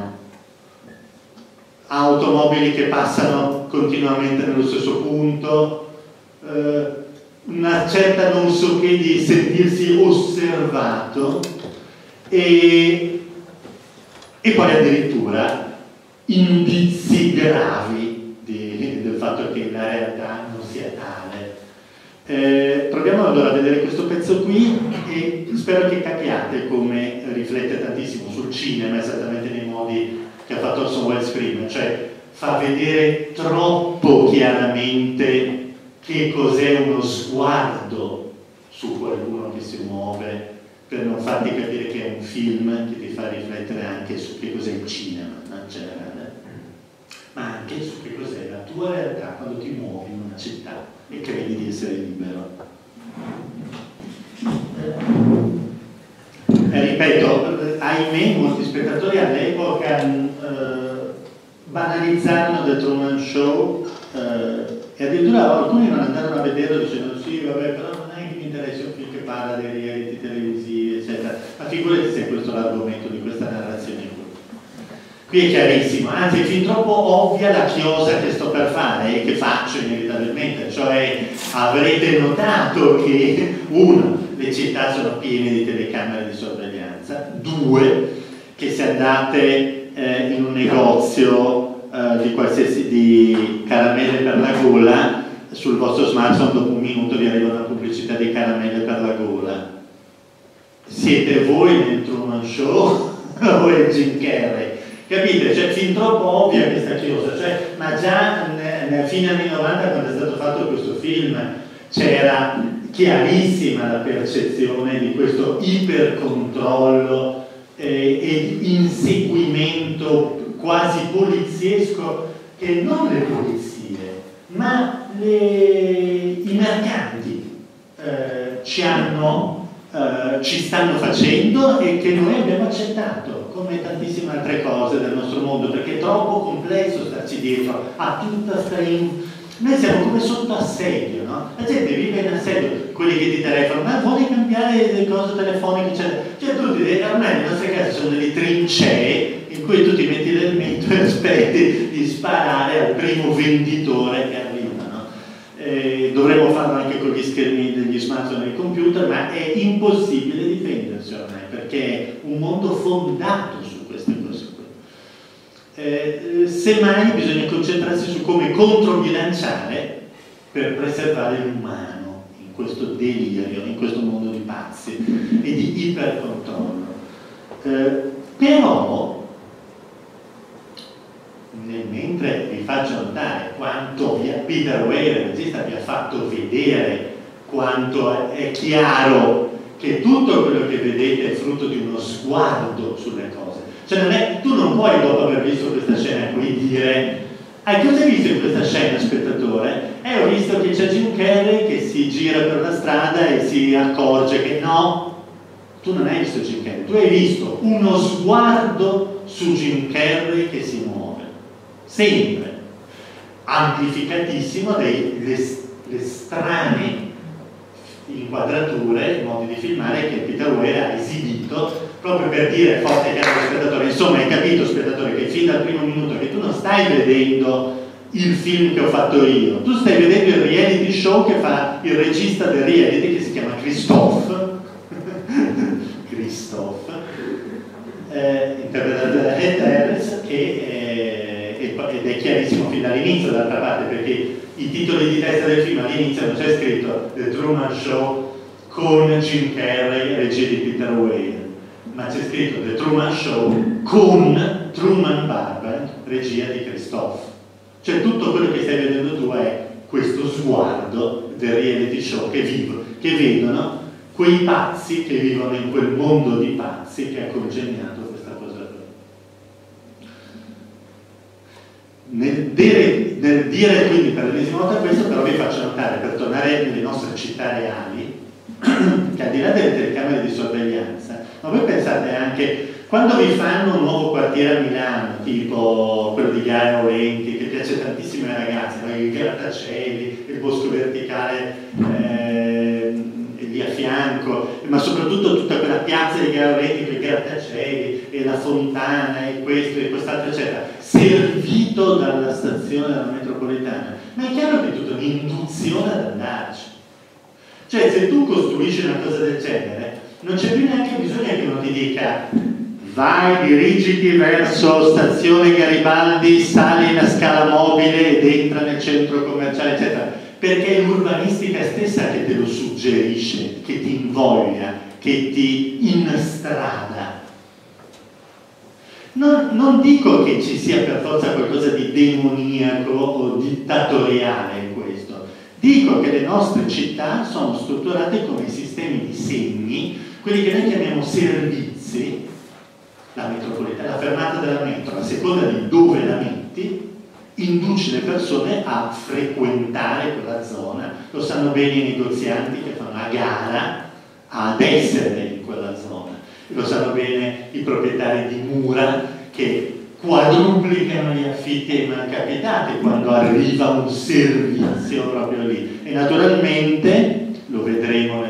S1: Automobili che passano continuamente nello stesso punto, una certa non so che di sentirsi osservato e poi addirittura indizi gravi del fatto che la realtà non sia tale. Proviamo allora a vedere questo pezzo qui e spero che capiate come riflette tantissimo sul cinema, esattamente nei modi che ha fatto Orson Welles prima, cioè fa vedere troppo chiaramente che cos'è uno sguardo su qualcuno che si muove, per non farti capire che è un film che ti fa riflettere anche su che cos'è il cinema in generale, ma anche su che cos'è la tua realtà quando ti muovi in una città e credi di essere libero. Ripeto, ahimè, molti spettatori all'epoca banalizzarono The Truman Show e addirittura alcuni non andarono a vederlo dicendo sì, vabbè, però non è che mi interessa un film che parla dei reality televisivi, eccetera. Ma figurati se questo è l'argomento di questa narrazione qui. Qui è chiarissimo, anzi è fin troppo ovvia la chiosa che sto per fare e che faccio inevitabilmente, cioè avrete notato che 1, le città sono piene di telecamere di sorveglianza, 2, che se andate in un negozio di caramelle per la gola, sul vostro smartphone dopo un minuto vi arriva una pubblicità di caramelle per la gola. Siete voi nel Truman Show o è Jim Carrey? Capite? Cioè, fin troppo ovvia questa chiosa, cioè, ma già nel fine anni 90, quando è stato fatto questo film, c'era chiarissima la percezione di questo ipercontrollo e inseguimento quasi poliziesco che non le polizie, ma i mercanti ci stanno facendo e che noi abbiamo accettato, come tantissime altre cose del nostro mondo, perché è troppo complesso starci dietro a tutta sta noi siamo come sotto assedio, no? La gente vive in assedio, quelli che ti telefonano, ma vuoi cambiare le cose telefoniche, eccetera. Cioè tu ormai nelle nostre case sono delle trincee in cui tu ti metti nel mento e aspetti di sparare al primo venditore che arriva, no? Dovremmo farlo anche con gli schermi degli smartphone e dei computer, ma è impossibile difendersi ormai, perché è un mondo fondato su queste cose qui. Semmai bisogna concentrarsi su come controbilanciare per preservare l'umano in questo delirio, in questo mondo di pazzi e di ipercontrollo. Però mentre vi faccio notare quanto Peter Weir, il regista, vi ha fatto vedere quanto è chiaro che tutto quello che vedete è frutto di uno sguardo sulle cose. Cioè tu non puoi, dopo aver visto questa scena qui, dire cosa hai visto in questa scena, spettatore? Ho visto che c'è Jim Carrey che si gira per la strada e si accorge che no, tu non hai visto Jim Carrey, tu hai visto uno sguardo su Jim Carrey che si muove, sempre, amplificatissimo le strane inquadrature, modi di filmare che Peter Weir ha esibito proprio per dire forte e chiaro allo spettatore, insomma hai capito spettatore che fin dal primo minuto che tu non stai vedendo il film che ho fatto io, tu stai vedendo il reality show che fa il regista del reality che si chiama Christophe interpretato da Ed Harris ed è chiarissimo fin dall'inizio d'altra parte perché i titoli di testa del film all'inizio non c'è scritto The Truman Show con Jim Carrey, regia di Peter Weir, ma c'è scritto The Truman Show con Truman Barber, regia di Christophe. Cioè tutto quello che stai vedendo tu è questo sguardo del reality show che vedono quei pazzi che vivono in quel mondo di pazzi che ha congegnato questa cosa qui. Nel dire quindi per l'ennesima volta questo, però vi faccio notare, per tornare nelle nostre città reali, che al di là delle telecamere di sorveglianza, ma voi pensate anche quando vi fanno un nuovo quartiere a Milano, tipo quello di Gaia Aulenti, che piace tantissimo ai ragazzi, il grattacieli, il bosco verticale lì a fianco, ma soprattutto tutta quella piazza di Gaia Aulenti con i grattacieli e la fontana e questo e quest'altro eccetera, servito dalla stazione della metropolitana, ma è chiaro che è tutta un'induzione ad andarci. Cioè se tu costruisci una cosa del genere non c'è più neanche bisogno che uno ti dica vai, dirigiti verso stazione Garibaldi, sali in una scala mobile ed entra nel centro commerciale eccetera, perché è l'urbanistica stessa che te lo suggerisce, che ti invoglia, che ti instrada. Non dico che ci sia per forza qualcosa di demoniaco o dittatoriale in questo, dico che le nostre città sono strutturate come sistemi di segni, quelli che noi chiamiamo servizi, la metropolitana, la fermata della metro, a seconda di dove la metti, induce le persone a frequentare quella zona, lo sanno bene i negozianti che fanno la gara ad essere in quella zona, lo sanno bene i proprietari di mura che quadruplicano gli affitti ai malcapitati quando arriva un servizio proprio lì. E naturalmente, lo vedremo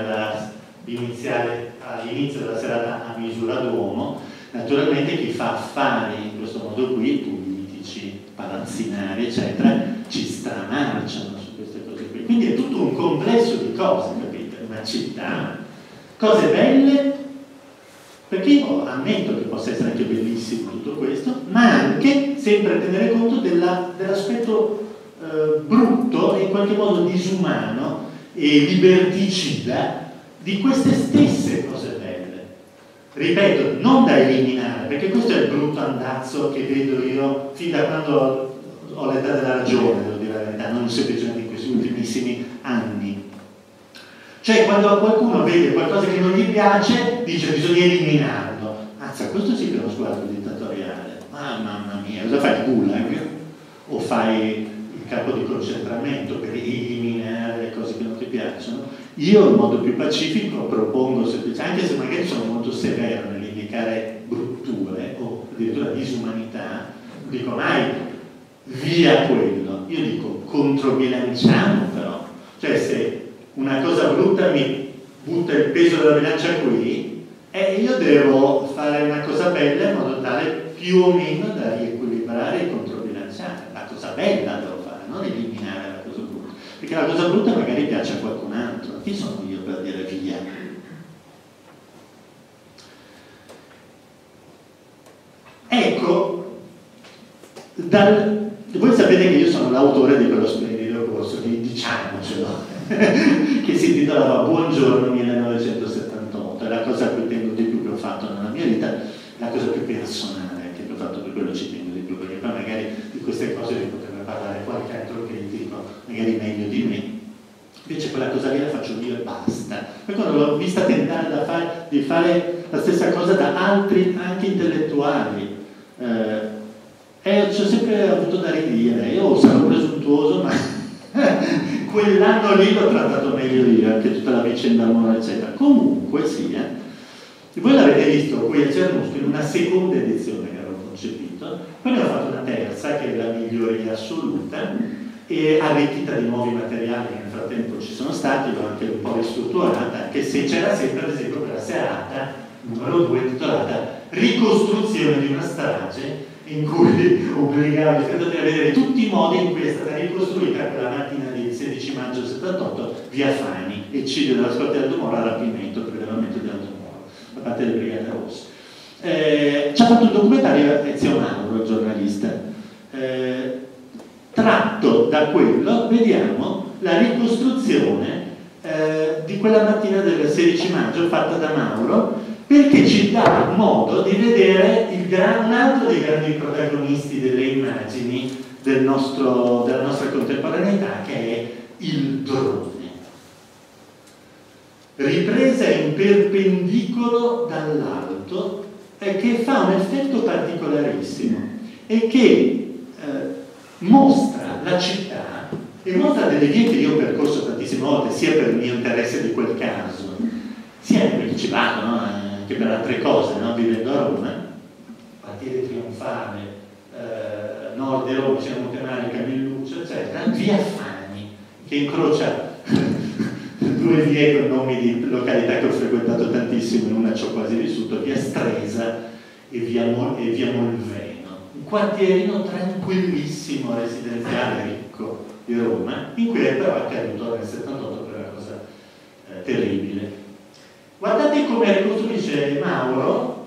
S1: all'inizio della serata a misura d'uomo, naturalmente chi fa affari in questo modo qui, politici, palazzinari, eccetera, ci stramarciano su queste cose qui. Quindi è tutto un complesso di cose, capite? Una città, cose belle, perché io ammetto che possa essere anche bellissimo tutto questo, ma anche sempre tenere conto dell'aspetto brutto e in qualche modo disumano e liberticida di queste stesse cose belle. Ripeto, non da eliminare, perché questo è il brutto andazzo che vedo io fin da quando ho l'età della ragione, devo dire la verità, non semplicemente in questi ultimissimi anni. Cioè quando a qualcuno vede qualcosa che non gli piace, dice bisogna eliminarlo. Mazza, questo sì che è uno sguardo dittatoriale. Ah, mamma mia, cosa fai, il gulag? O fai il campo di concentramento per eliminare le cose che non ti piacciono? Io in modo più pacifico propongo semplicemente, anche se magari sono molto severo nell'indicare brutture o addirittura disumanità, dico mai via quello. Io dico controbilanciamo però. Cioè se una cosa brutta mi butta il peso della bilancia qui e io devo fare una cosa bella in modo tale più o meno da riequilibrare e controbilanciare. La cosa bella devo fare, non eliminare la cosa brutta, perché la cosa brutta magari piace a qualcun altro. Chi sono io per dire via? Ecco, voi sapete che io sono l'autore di quello splendido corso, diciamocelo, che si intitolava Buongiorno 1978, è la cosa a cui tengo di più che ho fatto nella mia vita, la cosa più personale che ho fatto, per quello ci tengo di più, perché poi magari di queste cose teatro critico, magari meglio di me, invece quella cosa lì la faccio io e basta. Poi quando l'ho vista tentare di fare la stessa cosa da altri, anche intellettuali, ci ho sempre avuto da ridire. Io sarò presuntuoso, ma quell'anno lì l'ho trattato meglio io, anche tutta la vicenda amore, eccetera. Comunque sì, voi l'avete visto qui a Cernusco in una seconda edizione che avevo concepito, poi ne ho fatto una terza che è la miglioria assoluta e arricchita di nuovi materiali che nel frattempo ci sono stati, l'ho anche un po' ristrutturata, anche se c'era sempre ad esempio quella serata numero 2 intitolata Ricostruzione di una strage, in cui obbligava gli spettatori a vedere tutti i modi in cui è stata ricostruita quella mattina del 16 maggio 78 via Fani, eccidio della scorta del Moro, rapimento, prelevamento di Aldo Moro da parte delle Brigate Rosse. Ci ha fatto un documentario Ezio Mauro, il giornalista. Tratto da quello vediamo la ricostruzione di quella mattina del 16 maggio fatta da Mauro, perché ci dà modo di vedere un altro dei grandi protagonisti delle immagini della nostra contemporaneità, che è il drone. Ripresa in perpendicolo dall'alto, che fa un effetto particolarissimo e che mostra la città e mostra delle vie che io ho percorso tantissime volte, sia per il mio interesse di quel caso, sia perché ci vado, no? Anche per altre cose, no? Vivendo a Roma, quartiere Trionfale, nord di Roma, c'è Montenario, Camilluccio, eccetera, via Fani, che incrocia due vie con nomi di località che ho frequentato tantissimo, in una ci ho quasi vissuto, via Stresa e via Molveno. Un quartierino tranquillissimo, residenziale, ricco di Roma, in cui è però accaduto nel 78 per una cosa terribile. Guardate come ricostruisce Mauro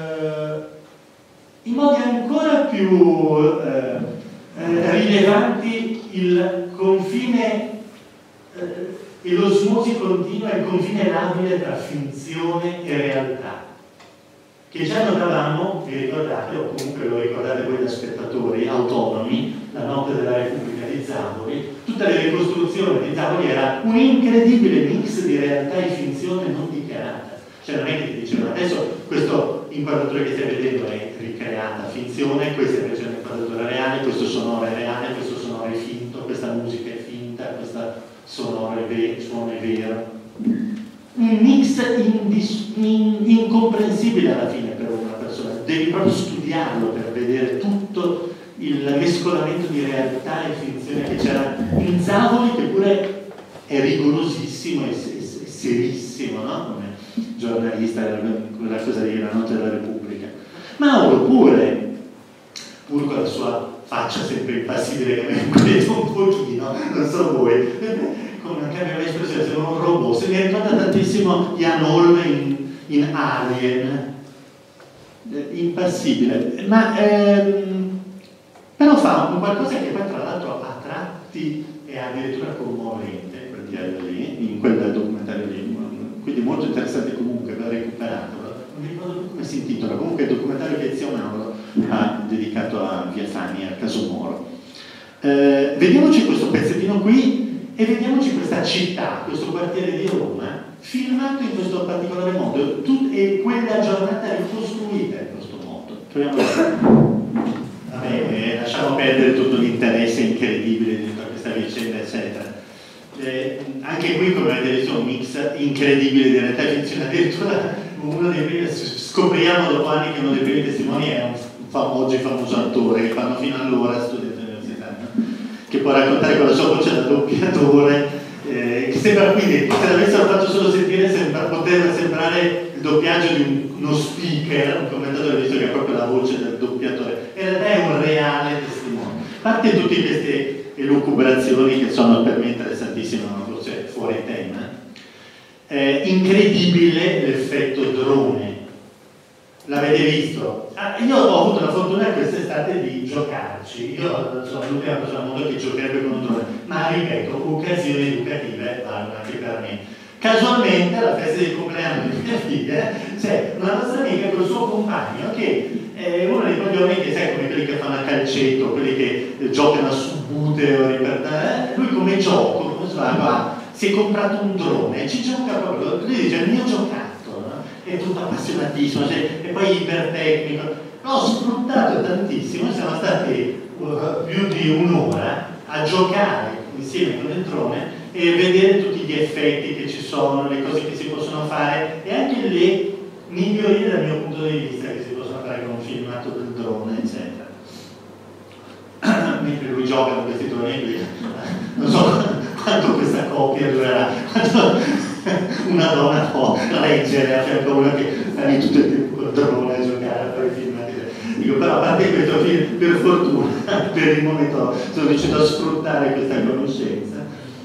S1: in modi ancora più rilevanti il confine e l'osmosi continua, il confine labile tra finzione e realtà, che già notavamo, vi ricordate, o comunque lo ricordate voi da spettatori autonomi, la notte della Repubblica di Zavoli. Tutte le ricostruzioni di Zavoli era un incredibile mix di realtà e finzione non dichiarata. Cioè non è che ti dicevano adesso questo inquadratore che stai vedendo è ricreata finzione, questa invece è un'inquadratura reale, questo sonoro è reale, questo sonoro è finto, questa musica è finta, questa sonoro è suono è vero. Un mix incomprensibile alla fine per una persona, devi proprio studiarlo per vedere tutto il mescolamento di realtà e finzione che c'era in Zavoli, che pure è rigorosissimo e serissimo, no? Come giornalista, quella cosa di La notte della Repubblica. Mauro pure, pur con la sua faccia sempre impassibile che mi inquieta un pochino, non so voi, come anche aveva l'espressione, sembra un robot, se mi ricorda tantissimo Jan Holm in Alien, impassibile, ma però fa un qualcosa che poi tra l'altro a tratti è addirittura commovente, quel diario lì, in quel documentario lì, quindi molto interessante comunque, l'ho recuperato, non mi ricordo più come si intitola, comunque il documentario che Ezio Mauro ha dedicato a Via Fani, al caso Moro. Vediamoci questo pezzettino qui e vediamoci questa città, questo quartiere di Roma, filmato in questo particolare modo, e quella giornata ricostruita in questo modo. Vabbè, lasciamo perdere tutto l'interesse incredibile dentro questa vicenda, eccetera. Anche qui, come avete visto, un mix incredibile di realtà e finzione. Addirittura uno dei primi, scopriamo dopo anni che uno dei primi testimoni è oggi famoso attore che fanno fino allora studente all'università, no? Che può raccontare con la sua voce da doppiatore, che sembra quindi, se l'avessero fatto solo sentire, poteva sembrare il doppiaggio di uno speaker, un commentatore, visto che ha proprio la voce del doppiatore. In realtà è un reale testimone. A parte tutte queste elucubrazioni che sono per me interessantissime, ma forse fuori tema, incredibile l'effetto drone. L'avete visto? Io ho avuto la fortuna quest'estate di giocarci. Io sono l'ultima persona al mondo che giocherebbe con un drone, ma ripeto, occasioni educative vanno anche per me. Casualmente alla festa del compleanno di mia figlia c'è una nostra amica con il suo compagno che è uno dei quei giovani che sai, come quelli che fanno a calcetto, quelli che giocano a subbuteo riperdute, lui come gioco, come svago, si è comprato un drone e ci gioca proprio, lui dice il mio giocattolo, no? È tutto appassionatissimo, cioè, e poi ipertecnico, l'ho sfruttato tantissimo, siamo stati più di un'ora a giocare insieme con il drone e vedere tutti gli effetti che ci sono, le cose che si possono fare e anche le migliorie dal mio punto di vista che si possono fare con un filmato del drone, eccetera. Mentre lui gioca con questi droni qui, non so quanto questa coppia durerà, quanto una donna può reggere a fianco a una che sta lì tutto il tempo col drone a giocare a fare i filmati. Dico, però a parte questo film, per fortuna, per il momento sono riuscito a sfruttare questa conoscenza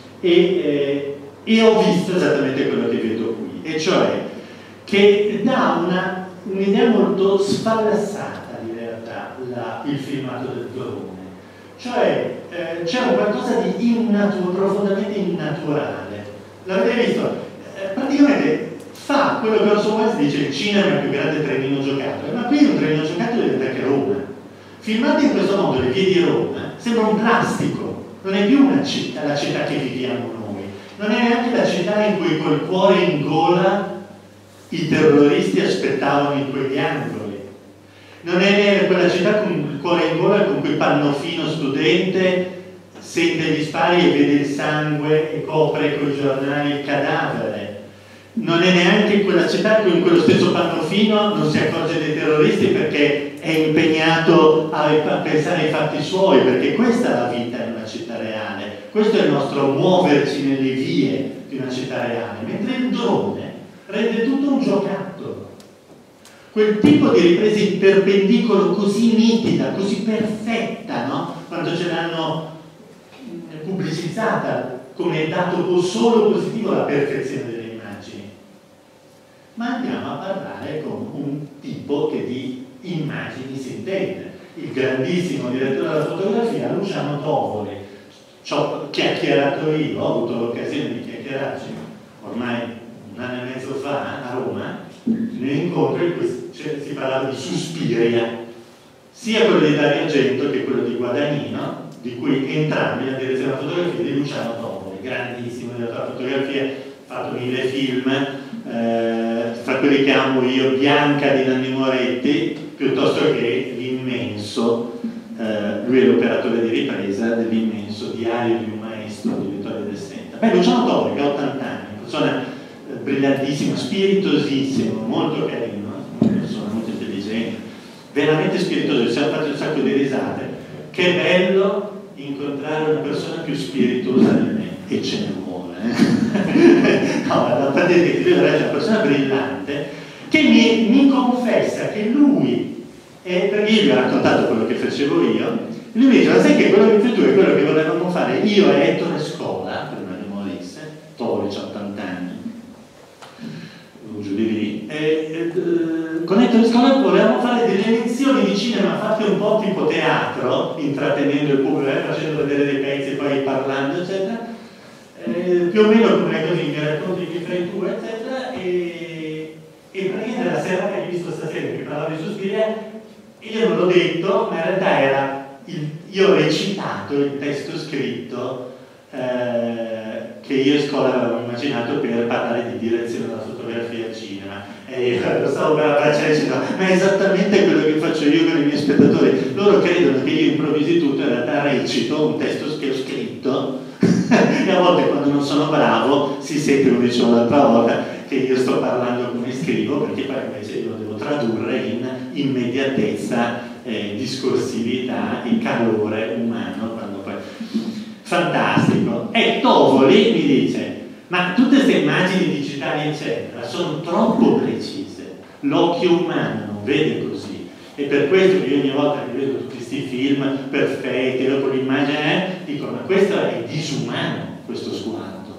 S1: e ho visto esattamente quello che vedo qui, e cioè che dà un'idea molto sfallassata di realtà il filmato del drone. Cioè c'è un qualcosa di profondamente innaturale. L'avete visto? Praticamente fa quello che Orson Welles dice: il cinema è il più grande trenino giocattolo, ma qui un trenino giocattolo diventa anche Roma. Filmate in questo modo le vie di Roma sembra un plastico, non è più una città, la città che viviamo noi, non è neanche la città in cui col cuore in gola i terroristi aspettavano in quegli angoli. Non è quella città con il cuore in gola con cui Pannofino studente sente gli spari e vede il sangue e copre con i giornali il cadavere. Non è neanche quella città in cui quello stesso Pannofino non si accorge dei terroristi perché è impegnato a pensare ai fatti suoi, perché questa è la vita in una città reale, questo è il nostro muoverci nelle vie di una città reale, mentre il drone rende tutto un giocattolo. Quel tipo di ripresa in perpendicolo così nitida, così perfetta, no? Quando ce l'hanno pubblicizzata come dato solo positivo la perfezione delle immagini. Ma andiamo a parlare con un tipo che di immagini si intende, il grandissimo direttore della fotografia Luciano Tovoli. Ci ho chiacchierato io, ho avuto l'occasione di chiacchierarci ormai un anno e mezzo fa a Roma, in un incontro in cui si parlava di Suspiria, sia quello di Dario Argento che quello di Guadagnino, di cui entrambi la direzione della fotografia di Luciano Tovoli, grandissimo direttore della fotografia, ha fatto 1000 film, fra quelli che amo io, Bianca di Nanni Moretti, piuttosto che l'immenso, lui è l'operatore di ripresa dell'immenso Diario di un maestro di Vittorio De Senta. Beh, Luciano Tovoli, che ha 80 anni, persona brillantissimo, spiritosissimo, molto carino, una persona molto intelligente, veramente spiritoso, ci siamo fatti un sacco di risate. Che bello incontrare una persona più spiritosa di me, e ce ne vuole. No, la patente di una persona brillante che mi confessa che lui, perché io gli ho raccontato quello che facevo io, lui mi dice: ma sai che quello che fai tu è quello che volevamo fare io e Ettore Scola prima di morisse. Tovoli c'ha 80 anni, giù di lì, con Ettore Scola volevamo fare delle lezioni di cinema fatte un po' tipo teatro, intrattenendo il pubblico, facendo vedere dei pezzi, poi parlando, eccetera, più o meno come così mi racconti che fai tu, eccetera, e praticamente la sera che hai visto stasera che parlavi su Suspiria, io non l'ho detto, ma in realtà era io ho recitato il testo scritto che io e Scola avevamo immaginato per parlare di direzione della fotografia al cinema, e lo stavo per abbracciare dicendo: ma è esattamente quello che faccio io con i miei spettatori, loro credono che io improvvisi tutto, in realtà recito un testo che ho scritto e a volte quando non sono bravo si sente, come dicevo l'altra volta, che io sto parlando come scrivo, perché poi invece io lo devo tradurre in immediatezza, discorsività e calore umano, quando poi... Fantastico. E Tovoli mi dice: ma tutte queste immagini digitali eccetera sono troppo precise, l'occhio umano non vede così, e per questo che io ogni volta che vedo tutti questi film perfetti, dopo l'immagine dico: ma questo è disumano, questo sguardo.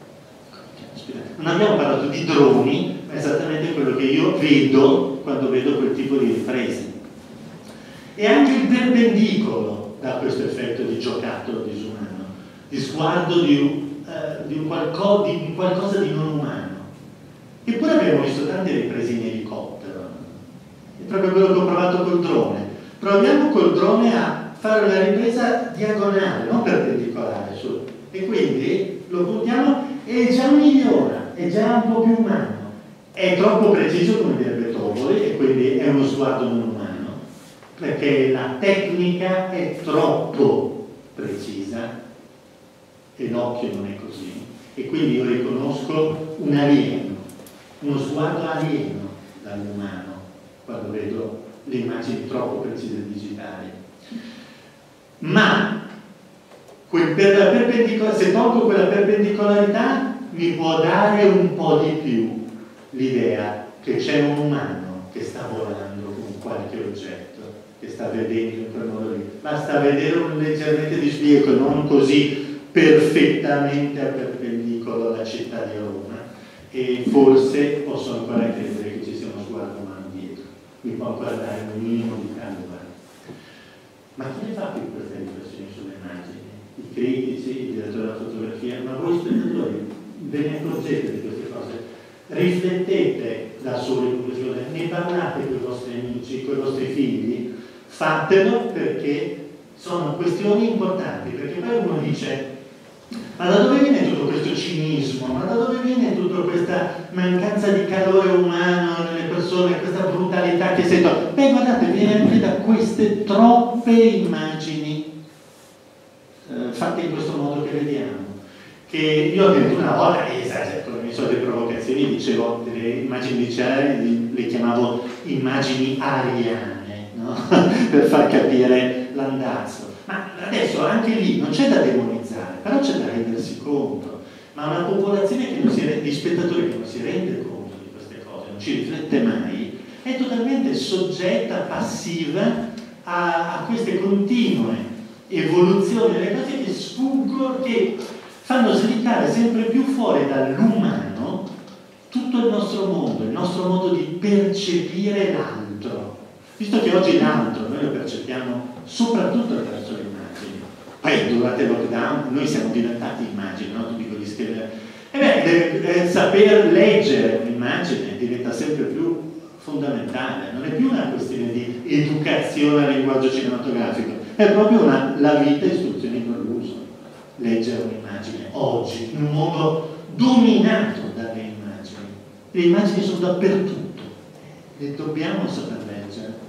S1: Non abbiamo parlato di droni, ma è esattamente quello che io vedo quando vedo quel tipo di riprese. E anche il perpendicolo dà questo effetto di giocattolo disumano, di sguardo di un qualcosa di non umano. Eppure abbiamo visto tante riprese in elicottero, è proprio quello che ho provato col drone. Proviamo col drone a fare la ripresa diagonale, non perpendicolare su. E quindi lo puntiamo e già migliora, è già un po' più umano. È troppo preciso come direbbe Topoli e quindi è uno sguardo non umano, perché la tecnica è troppo precisa e l'occhio non è così. E quindi io riconosco un alieno, uno sguardo alieno dall'umano quando vedo le immagini troppo precise digitali. Ma se tolgo quella perpendicolarità mi può dare un po' di più l'idea che c'è un umano che sta volando con qualche oggetto, che sta vedendo in quel modo lì. Basta vedere un leggermente di sbieco, non così perfettamente a perpendicolo alla città di Roma, e forse posso ancora credere che ci sia uno sguardo umano dietro, mi può ancora dare un minimo di calma. Ma chi ne fa più queste riflessioni sulle immagini? I critici, il direttore della fotografia, ma voi spettatori ve ne accorgete di queste cose? Riflettete da soli in conclusione, ne parlate con i vostri amici, con i vostri figli, fatelo, perché sono questioni importanti, perché poi uno dice: ma da dove viene tutto questo cinismo? Ma da dove viene tutta questa mancanza di calore umano nelle persone, questa brutalità che sento? Beh, guardate, viene anche da queste troppe immagini fatte in questo modo che vediamo. Che io addirittura una volta, con le mie solite provocazioni, dicevo delle immagini liceali, le chiamavo immagini ariane, no? Per far capire l'andazzo. Ma adesso anche lì non c'è da demonizzare, però c'è da rendersi conto. Ma una popolazione che non di spettatori che non si rende conto di queste cose, non ci riflette mai, è totalmente soggetta, passiva a queste continue evoluzioni delle cose che sfuggono, che fanno slittare sempre più fuori dall'umano tutto il nostro modo di percepire l'altro. Visto che oggi l'altro noi lo percepiamo soprattutto attraverso le immagini. Poi durante il lockdown noi siamo diventati immagini, no? Tutti quelli scrivere. Saper leggere un'immagine diventa sempre più fondamentale, non è più una questione di educazione al linguaggio cinematografico, è proprio la vita istruzione con l'uso. Leggere un'immagine oggi, in un mondo dominato dalle immagini. Le immagini sono dappertutto e dobbiamo saper leggere.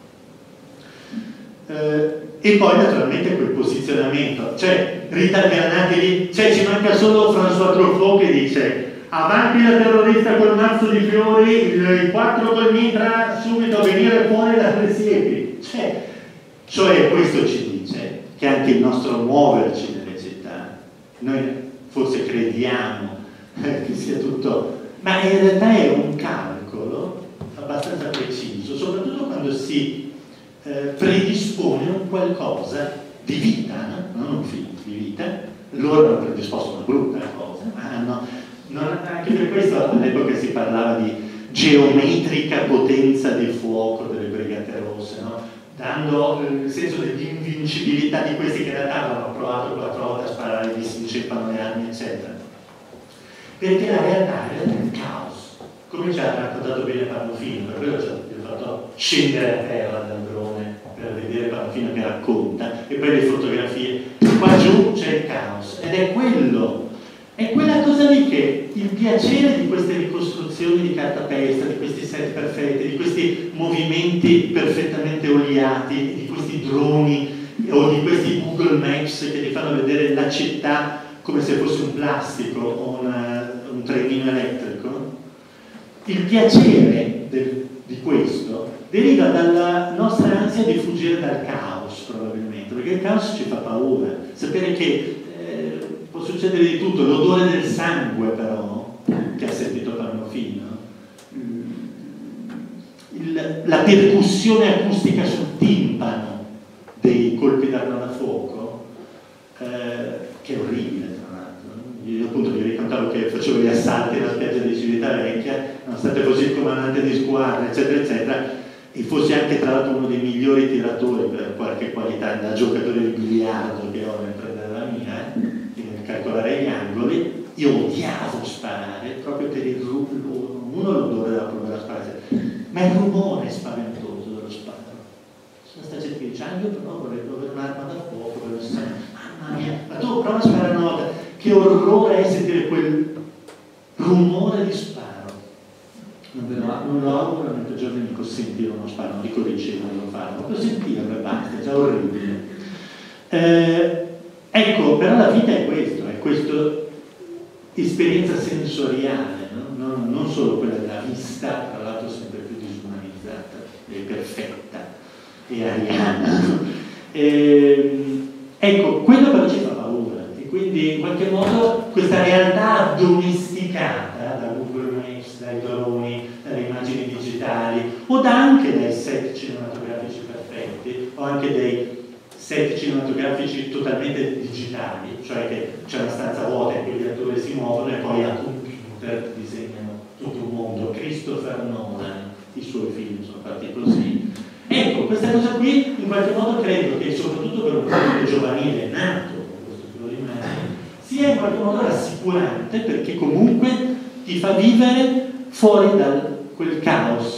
S1: E poi naturalmente quel posizionamento, cioè Rita Granati, cioè ci manca solo François Truffaut che dice: avanti la terrorista col mazzo di fiori, i 4 col mitra subito a venire fuori dalle siepi. Cioè questo ci dice che anche il nostro muoverci nelle città, noi forse crediamo che sia tutto, ma in realtà è un calcolo abbastanza preciso, soprattutto quando si predispone un qualcosa di vita, no? Non un film di vita. Loro hanno predisposto una brutta cosa, ma anche per questo all'epoca si parlava di geometrica potenza del fuoco delle Brigate Rosse, no? Dando il senso dell'invincibilità di questi che in realtà avevano provato 4 volte a sparare, gli si inceppano le armi, eccetera. Perché la realtà è il caos, come ci ha raccontato bene Pannofino, per quello ci ha fatto scendere a terra dal drone per vedere Pannofino che racconta, e poi le fotografie. Qua giù c'è il caos, ed è quella cosa lì che il piacere di queste ricostruzioni di cartapesta, di questi set perfetti, di questi movimenti perfettamente oliati, di questi droni o di questi Google Maps che ti fanno vedere la città come se fosse un plastico o un trenino elettrico. Il piacere di questo deriva dalla nostra ansia di fuggire dal caos, probabilmente, perché il caos ci fa paura. Sapere che può succedere di tutto, l'odore del sangue però, che ha sentito Pannofino, la percussione acustica sul timpano dei colpi d'arma da fuoco, che è orribile tra l'altro. Io appunto vi raccontavo che facevo gli assalti alla spiaggia di Civitavecchia, nonostante fossi il comandante di squadra, eccetera, eccetera, e fossi anche tra l'altro uno dei migliori tiratori per qualche qualità da giocatore di biliardo che ho nel prendere la mia, nel calcolare gli angoli. Io odiavo sparare proprio per il l'odore della polvere da sparare, ma il rumore spaventoso dello sparo. Sono stati 15 anni io però vorrei un'arma da fuoco, mamma mia, ma tu prova a sparare una volta, che orrore è sentire quel rumore di sparo. Non lo auguro al mio peggior nemico sentire uno sparo, non dico riceverlo, non lo farlo, proprio sentirlo e basta, è già orribile. Ecco, però la vita è questa esperienza sensoriale, no? non solo quella della vista, tra l'altro sempre più disumanizzata e perfetta e ariana. Ecco, quello però ci fa paura e quindi in qualche modo questa realtà addomesticata da Google Maps, dai droni, dalle immagini digitali o anche dai set cinematografici perfetti o anche dei set cinematografici totalmente digitali, cioè che c'è una stanza vuota in cui gli attori si muovono e poi a computer disegnano tutto un mondo. Christopher Nolan, i suoi film sono fatti così. Ecco, questa cosa qui in qualche modo credo che soprattutto per un pubblico giovanile nato con questo tipo di immagini sia in qualche modo rassicurante, perché comunque ti fa vivere fuori da quel caos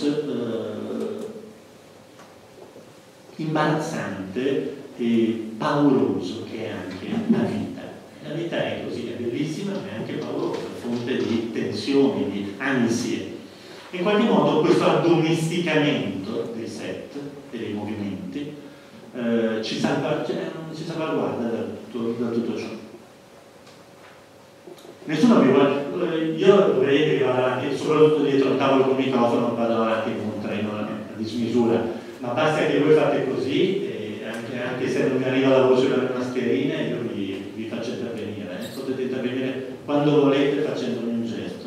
S1: imbarazzante e pauroso che è anche la vita. La vita è così, è bellissima, ma è anche paurosa, fonte di tensioni, di ansie. In qualche modo questo addomesticamento dei set e dei movimenti ci salvaguarda da tutto ciò. Nessuno mi vuole, io vedete che vado avanti, soprattutto dietro un tavolo con il microfono, vado avanti con un treno a dismisura, ma basta che voi fate così, e anche se non mi arriva la voce dalle mascherine, io vi faccio intervenire. Potete intervenire quando volete facendomi un gesto.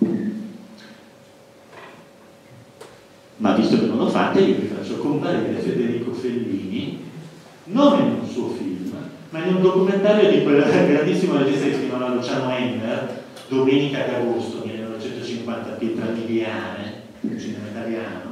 S1: Ma visto che non lo fate, io vi faccio comparire Federico Fellini, non in un suo film, ma in un documentario di quel grandissimo regista che si chiamava Luciano Enner, Domenica d'agosto 1950, Pietra Miliare, il cinema italiano.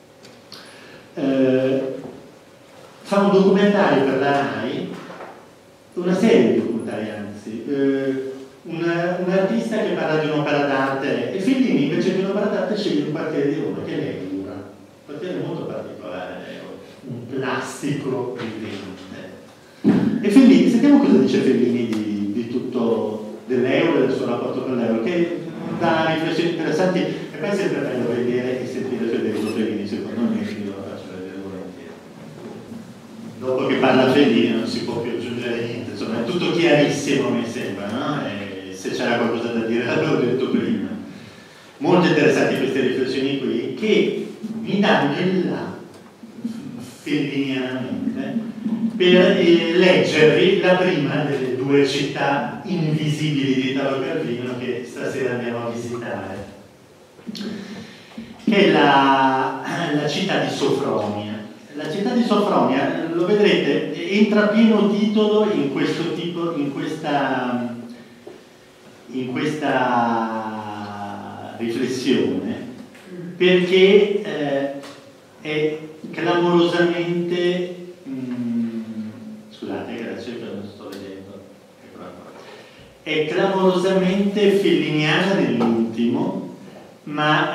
S1: Fa un documentario per la RAI, una serie di documentari anzi, un artista che parla di un'opera d'arte, e Fellini invece di un'opera d'arte sceglie un quartiere di Roma che è l'Eura, un quartiere molto particolare, un plastico vivente. E Fellini, sentiamo cosa dice Fellini di tutto dell'euro e del suo rapporto con l'euro, che dà riflessioni interessanti, e poi è sempre bello vedere e sentire Federico Fellini, secondo me, quindi lo faccio vedere volentieri. Dopo che parla Fellini non si può più aggiungere niente, insomma è tutto chiarissimo mi sembra, no? E se c'era qualcosa da dire l'avevo detto prima. Molto interessanti queste riflessioni qui, che mi danno il là fellinianamente per leggervi la prima delle due città invisibili di Italo Calvino che stasera andiamo a visitare, che è la città di Sofronia. La città di Sofronia, lo vedrete, entra a pieno titolo in questo tipo, in questa riflessione, perché è clamorosamente scusate che la cerco non sto vedendo, è clamorosamente felliniana nell'ultimo, ma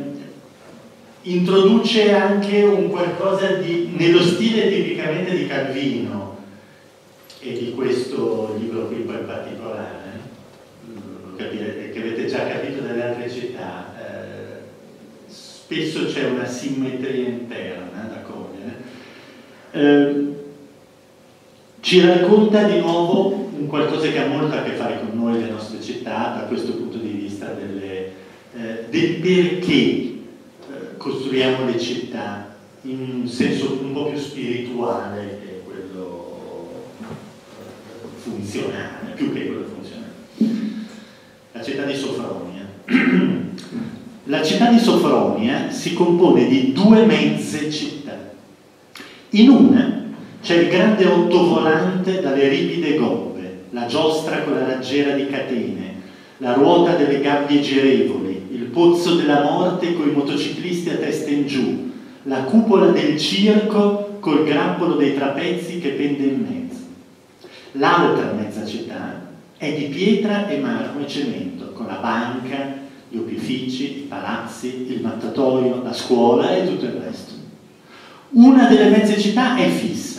S1: introduce anche un qualcosa di, nello stile tipicamente di Calvino e di questo libro qui poi in particolare, capire, che avete già capito dalle altre città, spesso c'è una simmetria interna da cogliere. Ci racconta di nuovo un qualcosa che ha molto a che fare con noi, le nostre città, da questo punto di vista del perché costruiamo le città in un senso un po' più spirituale che quello funzionale, più che quello funzionale. La città di Sofronia. La città di Sofronia si compone di due mezze città. In una c'è il grande ottovolante dalle ripide gobbe, la giostra con la raggiera di catene, la ruota delle gabbie girevoli, il pozzo della morte coi motociclisti a testa in giù, la cupola del circo col grappolo dei trapezzi che pende in mezzo. L'altra mezza città è di pietra e marmo e cemento, con la banca, gli opifici, i palazzi, il mattatoio, la scuola e tutto il resto. Una delle mezze città è fissa,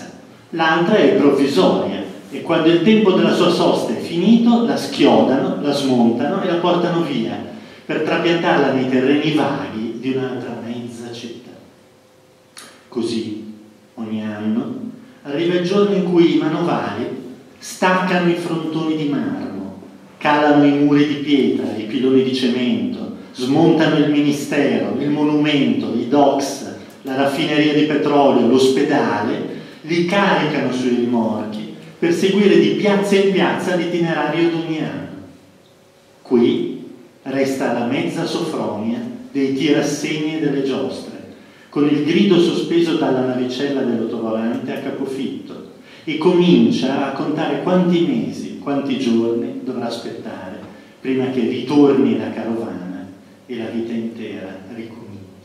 S1: L'altra è provvisoria, e quando il tempo della sua sosta è finito la schiodano, la smontano e la portano via per trapiantarla nei terreni vaghi di un'altra mezza città. Così ogni anno arriva il giorno in cui i manovali staccano i frontoni di marmo, calano i muri di pietra, i piloni di cemento, smontano il ministero, il monumento, i docks, la raffineria di petrolio, l'ospedale, li caricano sui rimorchi per seguire di piazza in piazza l'itinerario di ogni anno. Qui resta la mezza Sofronia dei tirassegni e delle giostre, con il grido sospeso dalla navicella dell'autovolante a capofitto, e comincia a contare quanti mesi, quanti giorni dovrà aspettare prima che ritorni la carovana e la vita intera ricominci.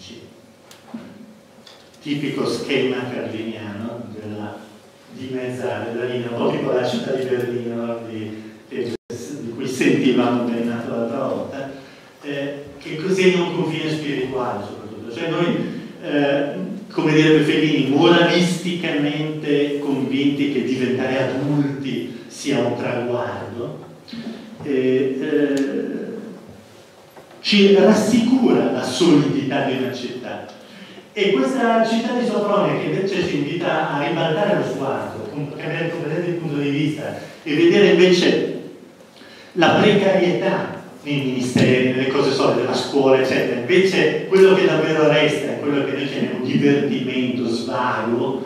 S1: Tipico schema carliniano della dimezzare la linea, un po' tipo la città di Berlino di cui sentivamo ben l'altra volta, che cos'è un confine spirituale soprattutto. Cioè noi, come direbbe Fellini, moralisticamente convinti che diventare adulti sia un traguardo, ci rassicura la solidità di una città. E questa città di Sofronia, che invece ci invita a ribaltare lo sguardo, a cambiare completamente il punto di vista e vedere invece la precarietà nei ministeri, nelle cose solide, della scuola, eccetera. Invece quello che davvero resta è quello che noi chiamiamo divertimento, svago.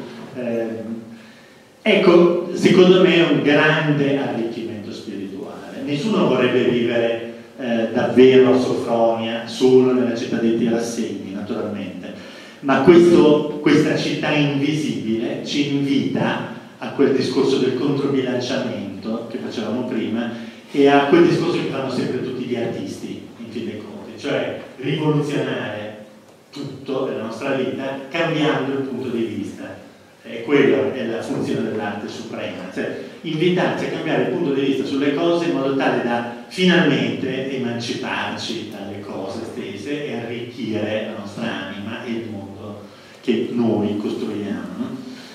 S1: Ecco, secondo me è un grande arricchimento spirituale. Nessuno vorrebbe vivere davvero a Sofronia, solo nella città dei tirassegni, naturalmente. Ma questa città invisibile ci invita a quel discorso del controbilanciamento che facevamo prima e a quel discorso che fanno sempre tutti gli artisti, in fin dei conti, cioè rivoluzionare tutto nella nostra vita cambiando il punto di vista. E quella è la funzione dell'arte suprema, cioè invitarci a cambiare il punto di vista sulle cose in modo tale da finalmente emanciparci dalle cose stesse e arricchire la nostra anima e il mondo che noi costruiamo, no?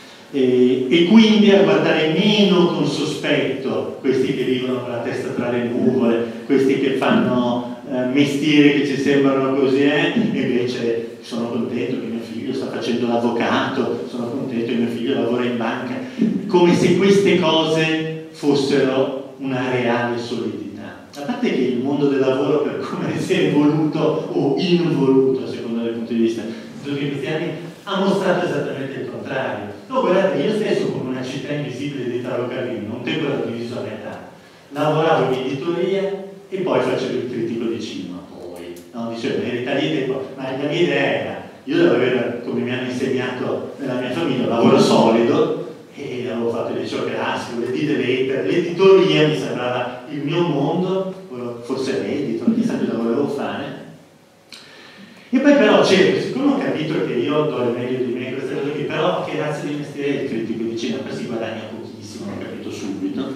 S1: E quindi a guardare meno con sospetto questi che vivono con la testa tra le nuvole, questi che fanno mestieri che ci sembrano così, e invece sono contento che mio figlio sta facendo l'avvocato, sono contento che mio figlio lavora in banca, come se queste cose fossero una reale solidità. A parte che il mondo del lavoro, per come si è evoluto o involuto a seconda del punto di vista dei cristiani, ha mostrato esattamente il contrario. No, guardate, io stesso come una città invisibile di Italo Calvino, un tempo ero diviso a metà, lavoravo in editoria e poi facevo il critico di cinema, poi, no? Dicevo, in realtà lì tempo, ma la mia idea era, io devo avere, come mi hanno insegnato nella mia famiglia, un lavoro solido, e avevo fatto il liceo classico, l'editoria mi sembrava il mio mondo, forse l'editor, chissà cosa volevo fare. E poi però siccome ho capito che io do il meglio di me in queste cose qui, però che razza di mestiere è il critico di cinema, si guadagna pochissimo, l'ho capito subito.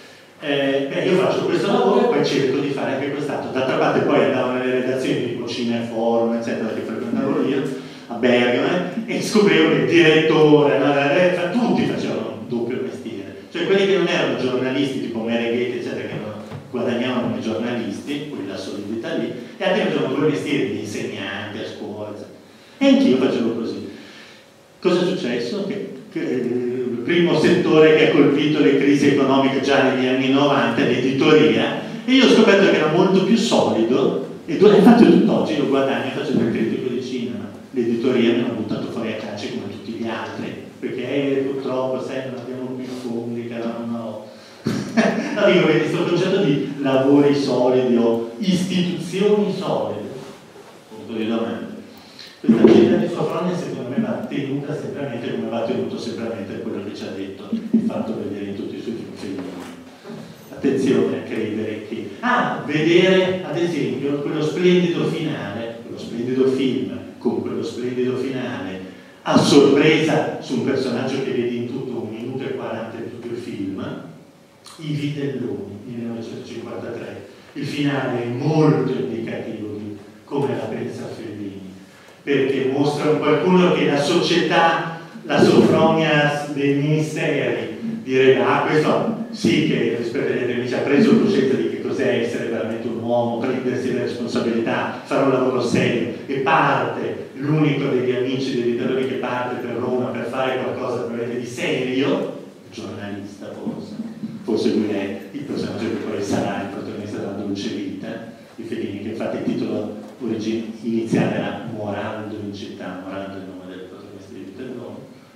S1: Io faccio questo lavoro e poi cerco di fare anche quest'altro. D'altra parte poi andavo nelle redazioni tipo Cineforum, eccetera, che frequentavo io, a Bergamo, e scoprivo che il direttore, tutti facevano un doppio mestiere. Cioè quelli che non erano giornalisti, tipo Mereghetti, eccetera, che non guadagnavano come giornalisti, quella solidità lì, e altri facevano due mestieri di insegnanti a scuola, eccetera. E anch'io facevo così. Cosa è successo? Che il primo settore che ha colpito le crisi economiche già negli anni 90 è l'editoria, e io ho scoperto che era molto più solido, e infatti tutt'oggi lo guadagno facendo il critico di cinema. L'editoria mi ha buttato fuori a calci come tutti gli altri, perché purtroppo sai, non abbiamo più fondi che avevamo una volta. No, dico che questo concetto di lavori solidi o istituzioni solide, punto di domanda. Questa città di Sofronia secondo me va tenuta semplicemente come va tenuto semplicemente quello che ci ha detto e fatto vedere in tutti i suoi film. Attenzione a credere che... vedere ad esempio quello splendido finale, quello splendido film con quello splendido finale a sorpresa su un personaggio che vedi in tutto 1 minuto e 40 di tutto il film, I Vitelloni, 1953. Il finale è molto indicativo di come la pensa Fellini, perché mostra qualcuno che la società la sofronia dei ministeri, dire questo sì che rispetto agli altri amici ha preso coscienza di che cos'è essere veramente un uomo, prendersi le responsabilità, fare un lavoro serio, e parte, l'unico degli amici degli italiani che parte per Roma per fare qualcosa di serio, giornalista forse lui è il personaggio che poi sarà il protagonista della Dolce Vita di Fellini, che infatti il titolo iniziale era Morando in città, Morando è il nome del protagonista di Vita dell'uomo.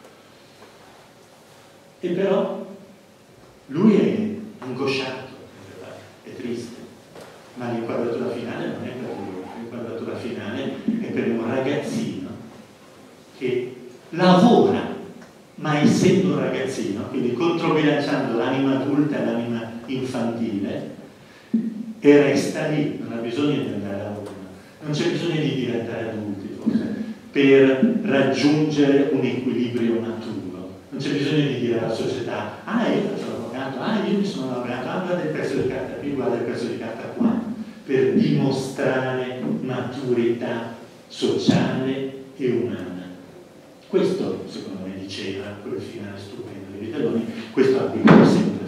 S1: E però lui è angosciato, è triste, ma l'inquadratura finale non è per lui, l'inquadratura finale è per un ragazzino che lavora, ma essendo un ragazzino, quindi controbilanciando l'anima adulta e l'anima infantile, e resta lì, non ha bisogno di andare a Roma, non c'è bisogno di diventare adulti forse, per raggiungere un equilibrio maturo. Non c'è bisogno di dire alla società, io faccio l'avvocato, io mi sono laureato, guarda il pezzo di carta qui, guarda il pezzo di carta qua, per dimostrare maturità sociale e umana. Questo, secondo me, diceva quel finale stupendo di Vitelloni, questo ha detto sempre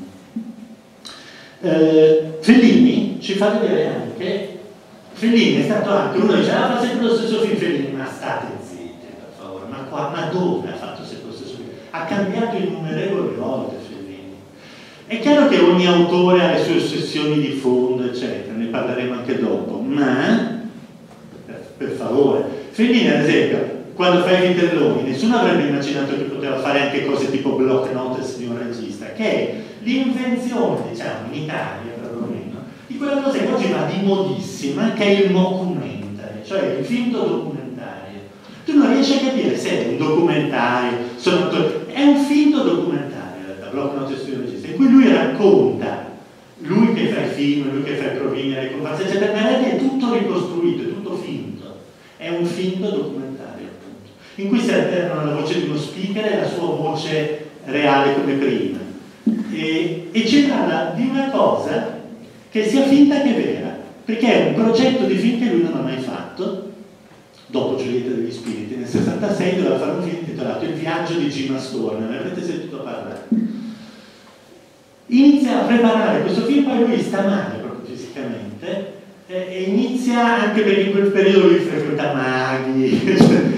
S1: Fellini. Fellini ci fa vedere anche, Fellini è stato anche uno che diceva, fa sempre lo stesso film, Fellini, ma state zitti, per favore, ma dove ha fatto sempre lo stesso film? Ha cambiato innumerevoli volte Fellini. È chiaro che ogni autore ha le sue ossessioni di fondo, eccetera, ne parleremo anche dopo, ma, per favore, Fellini ad esempio, quando fa i Vitelloni, nessuno avrebbe immaginato che poteva fare anche cose tipo block notice di un regista, che è l'invenzione, diciamo, in Italia perlomeno, di quella cosa che oggi va di modissima, che è il mockumentary, cioè il finto documentario. Tu non riesci a capire se è un documentario, è un finto documentario, in realtà, block notice di un regista, in cui lui racconta, lui che fa i film, lui che fa i provini, le comparse, eccetera, in realtà è tutto ricostruito, è tutto finto, è un finto documentario. In cui si alternano la voce di uno speaker e la sua voce reale come prima. E ci parla di una cosa che sia finta che vera, perché è un progetto di film che lui non ha mai fatto. Dopo Giulietta degli Spiriti, nel 66 doveva fare un film intitolato Il viaggio di Jim Astorna, ne avrete sentito parlare. Inizia a preparare questo film, poi lui sta male proprio fisicamente, e inizia, anche perché in quel periodo lui frequenta maghi,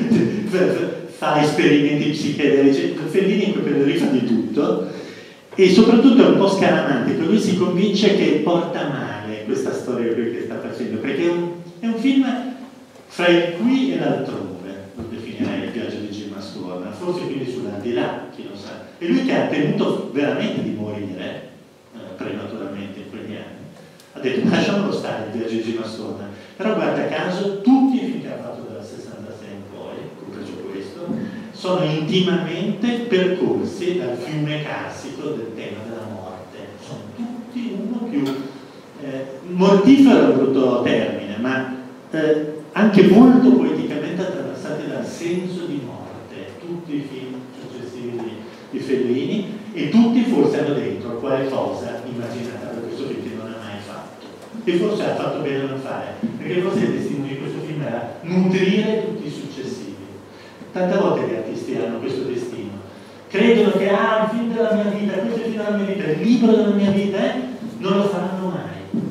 S1: fa esperimenti psichedelici. Fellini in quel periodo lì fa di tutto, e soprattutto è un po' scaramante, che lui si convince che porta male questa storia che sta facendo, perché è un film fra il qui e l'altrove, lo definirei Il viaggio di Jim Astorna, forse quindi sull'aldilà, chi lo sa. E lui che ha temuto veramente di morire prematuramente in quegli anni, ha detto lasciamolo stare Il viaggio di Jim Astorna, però guarda caso tutti i film che ha fatto dal 66 in poi, compreso questo, sono intimamente percorsi dal fiume carsico del tema della morte. Sono tutti uno più mortifero è un brutto termine, ma anche molto poeticamente attraversati dal senso di morte. Tutti i film successivi di Fellini, e tutti forse hanno dentro qualcosa immaginato da questo film che non ha mai fatto, e forse ha fatto bene a non fare, perché forse il destino di questo film era nutrire tutti i successivi. Tante volte gli artisti hanno questo destino, credono che il film della mia vita, questo è il film della mia vita, il libro della mia vita, non lo faranno mai.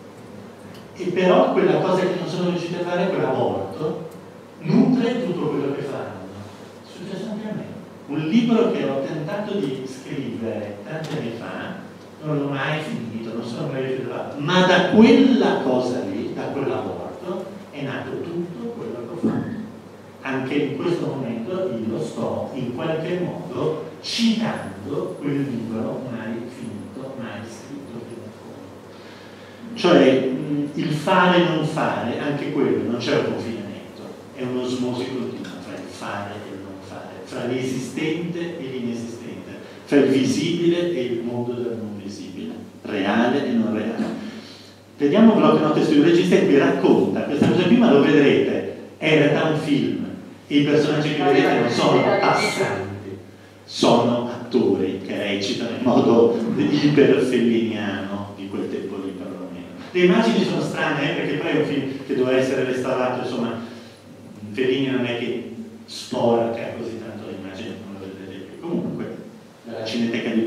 S1: E però quella cosa che non sono riusciti a fare, quell'aborto, nutre tutto quello che faranno. È successo anche a me. Un libro che ho tentato di scrivere tanti anni fa, non l'ho mai finito, non sono mai riuscito a farlo, ma da quella cosa lì, da quell'aborto, è nato tutto quello che ho fatto. Anche in questo momento io sto in qualche modo citando quel libro mai finito, mai scritto fino a fondo. Cioè il fare e non fare, anche quello, non c'è un confinamento, è un'osmosi continua fra il fare e il non fare, fra l'esistente e l'inesistente, fra il visibile e il mondo del non visibile, reale e non reale. Vediamo Block Notice di un regista in cui racconta questa cosa qui, ma lo vedrete, è in realtà un film. I personaggi che vedete non sono passanti, sono attori che recitano in modo iperfelliniano di quel tempo lì perlomeno. Le immagini sono strane, perché poi è un film che doveva essere restaurato, insomma, Fellini non è che sporca così tanto le immagini.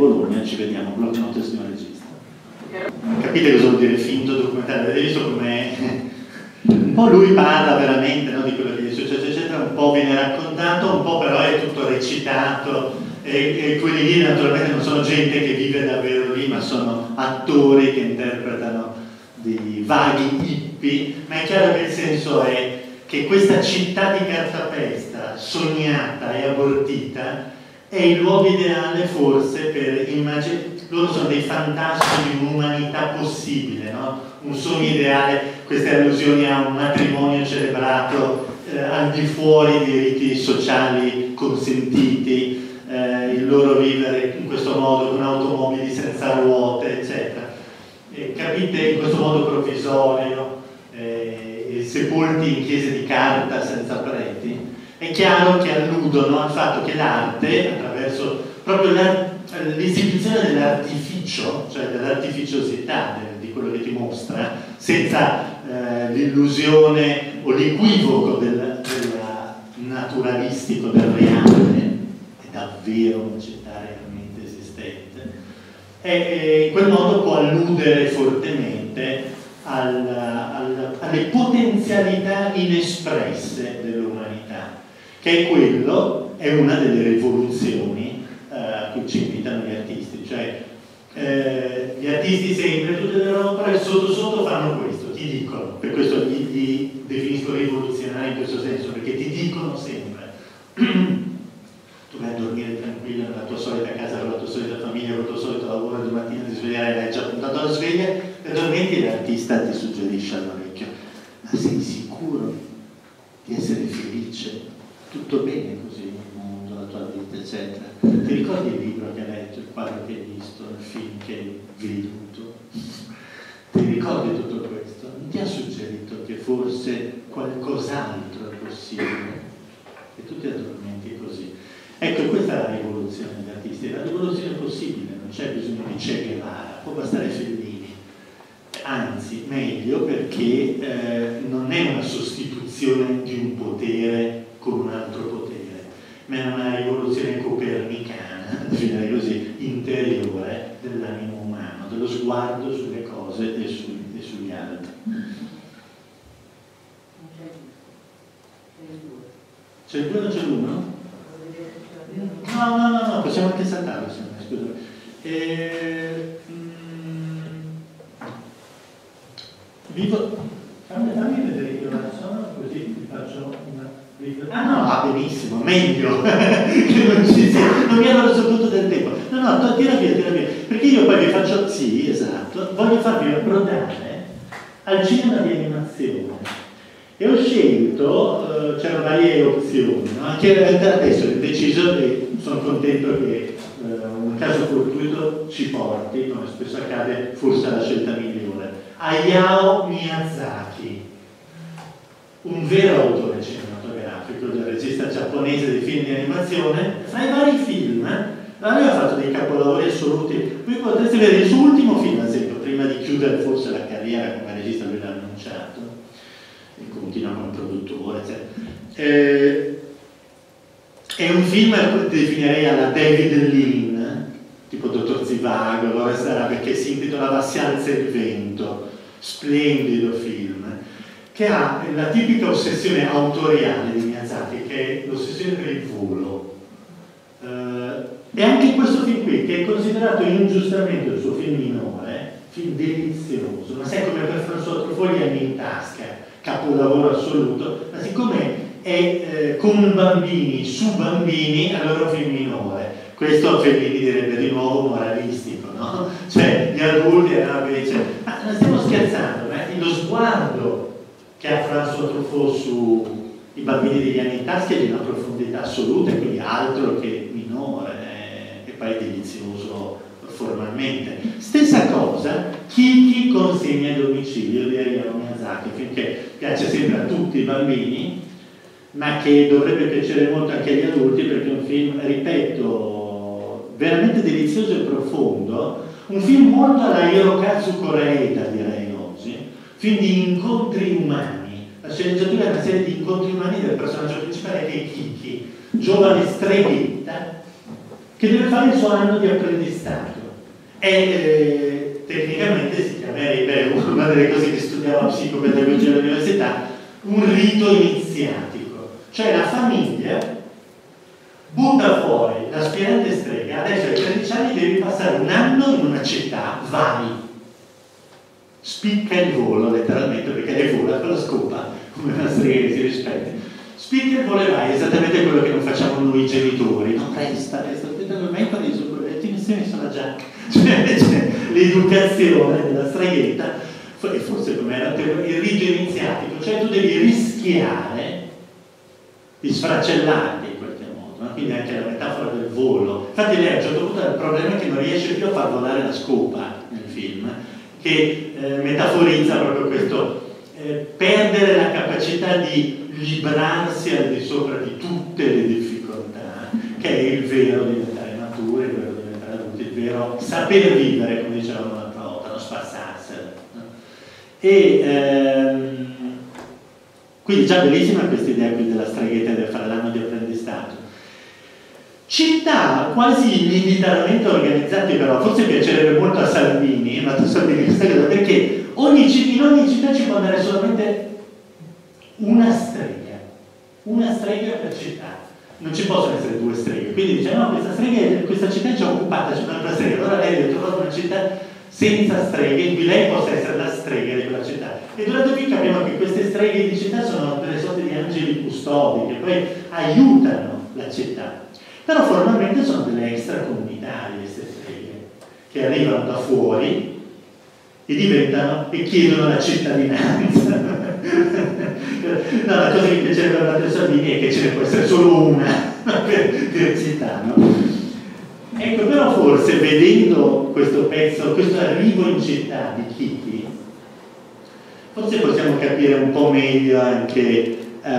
S1: Bologna, ci vediamo, Block Notes di un regista. Capite cosa vuol dire finto documentario? Avete visto come un po' lui parla veramente, no, di quello che gli succede, eccetera, un po' viene raccontato, un po' però è tutto recitato, e quelli lì naturalmente non sono gente che vive davvero lì, ma sono attori che interpretano dei vaghi hippie, ma è chiaro che il senso è che questa città di cartapesta, sognata e abortita, è il luogo ideale forse per immaginare. Loro sono dei fantasmi di un'umanità possibile, no? Un sogno ideale, queste allusioni a un matrimonio celebrato al di fuori dei riti sociali consentiti, il loro vivere in questo modo con automobili senza ruote, eccetera. Capite, in questo modo provvisorio, sepolti in chiese di carta senza preti. È chiaro che alludono al fatto che l'arte, attraverso proprio l'istituzione dell'artificio, cioè dell'artificiosità di quello che ti mostra, senza l'illusione o l'equivoco del naturalistico del reale, è davvero una città realmente esistente, e in quel modo può alludere fortemente alle potenzialità inespresse dell'umanità, che è una delle rivoluzioni a cui ci invitano gli artisti, cioè gli artisti sempre, tutte le loro opere sotto sotto fanno questo, ti dicono, per questo li definisco rivoluzionari in questo senso, perché ti dicono sempre tu vai a dormire tranquillo nella tua solita casa, con la tua solita famiglia, con il tuo solito lavoro, domattina ti sveglierai, l'hai già puntato alla sveglia, e dormenti e l'artista ti suggerisce all'orecchio: ma sei sicuro di essere felice? Tutto bene così nel mondo, la tua vita, eccetera? Ti ricordi il libro che hai letto, il quadro che hai visto, il film che hai veduto? Ti ricordi tutto questo? Non ti ha suggerito che forse qualcos'altro è possibile? E tu ti addormenti così. Ecco, questa è la rivoluzione degli artisti, la rivoluzione possibile, non c'è bisogno di Che Guevara, può bastare Fellini. Anzi, meglio, perché non è una sostituzione di un potere con un altro potere, ma è una rivoluzione copernicana, definirei così, interiore dell'animo umano, dello sguardo sulle cose e sugli altri. C'è il 2 o non c'è l'1? No, possiamo anche saltarlo, scusa. Fammi vedere che ora sono, così ti faccio una... benissimo, meglio che non ci sia, non mi hanno reso conto del tempo. No, tira via, perché io poi vi faccio, sì, esatto, voglio farvi approdare al cinema di animazione. E ho scelto, c'erano varie opzioni, no? Anche adesso ho deciso e sono contento che un caso fortuito ci porti, come spesso accade, forse alla scelta migliore. Hayao Miyazaki, un vero autore cinematografico, del regista giapponese dei film di animazione. Fra i vari film, aveva fatto dei capolavori assoluti. Voi potreste vedere il suo ultimo film, ad esempio, prima di chiudere forse la carriera come regista, lui l'ha annunciato, e continua come produttore, eccetera. È un film che definirei alla David Lean, tipo Dottor Zivago, perché si intitolava Sianza il vento, splendido film, che ha la tipica ossessione autoriale di Miyazaki, che è l'ossessione per il volo. E anche questo film qui, che è considerato ingiustamente il suo film minore, film delizioso, ma sai, come per François Truffaut, Gli anni in tasca, capolavoro assoluto, ma siccome è con bambini, su bambini, allora è un film minore. Questo Fellini direbbe di nuovo moralistico, no? Cioè, gli adulti erano invece... Ma non stiamo scherzando, lo sguardo che ha François Truffaut sui bambini degli anni in tasca è di una profondità assoluta, quindi altro che minore, e poi è delizioso formalmente. Stessa cosa, Kiki consegna a domicilio di Hayao Miyazaki, finché piace sempre a tutti i bambini, ma che dovrebbe piacere molto anche agli adulti, perché è un film, ripeto, veramente delizioso e profondo, un film molto alla Hirokazu Koreeda, direi oggi, film di incontri umani. La sceneggiatura è una serie di incontri umani del personaggio principale, che è Kiki, giovane streghetta, che deve fare il suo anno di apprendistato. E tecnicamente si chiamerebbe, una delle cose che studiava psicopedagogia all'università, un rito iniziatico. Cioè la famiglia butta fuori l'aspirante strega, adesso ai 13 anni devi passare un anno in una città, vai. Spicca il volo, letteralmente, perché le vola con la scopa, come una strega che si rispetta. Spicca il volo e vai, esattamente quello che non facciamo noi genitori. No, resta, ormai i insieme sono già. Cioè, l'educazione della streghetta, forse come era il rito iniziatico, cioè tu devi rischiare di sfracellarti in qualche modo, no? Quindi anche la metafora del volo. Infatti lei a un certo punto ha il problema che non riesce più a far volare la scopa nel film, che metaforizza proprio questo perdere la capacità di librarsi al di sopra di tutte le difficoltà, che è il vero diventare maturi, il vero diventare adulti, il vero saper vivere, come dicevamo l'altra volta, non spassarsela, no? E quindi già bellissima questa idea qui della streghetta del fare l'anno di apprendistato. Città quasi militarmente organizzate, però forse piacerebbe molto a Salvini, perché in ogni città ci può andare solamente una strega per città, non ci possono essere due streghe, quindi dice no, questa città è già occupata, c'è un'altra strega, allora lei deve trovare una città senza streghe in cui lei possa essere la strega di quella città. E durante il film capiamo che queste streghe di città sono delle sorte di angeli custodi che poi aiutano la città. Però formalmente sono delle extracomunitarie queste streghe, che arrivano da fuori e chiedono la cittadinanza. No, la cosa che mi piacerebbe a Matteo Salvini è che ce ne può essere solo una per città, no? Ecco, però forse vedendo questo pezzo, questo arrivo in città di Kiki, forse possiamo capire un po' meglio anche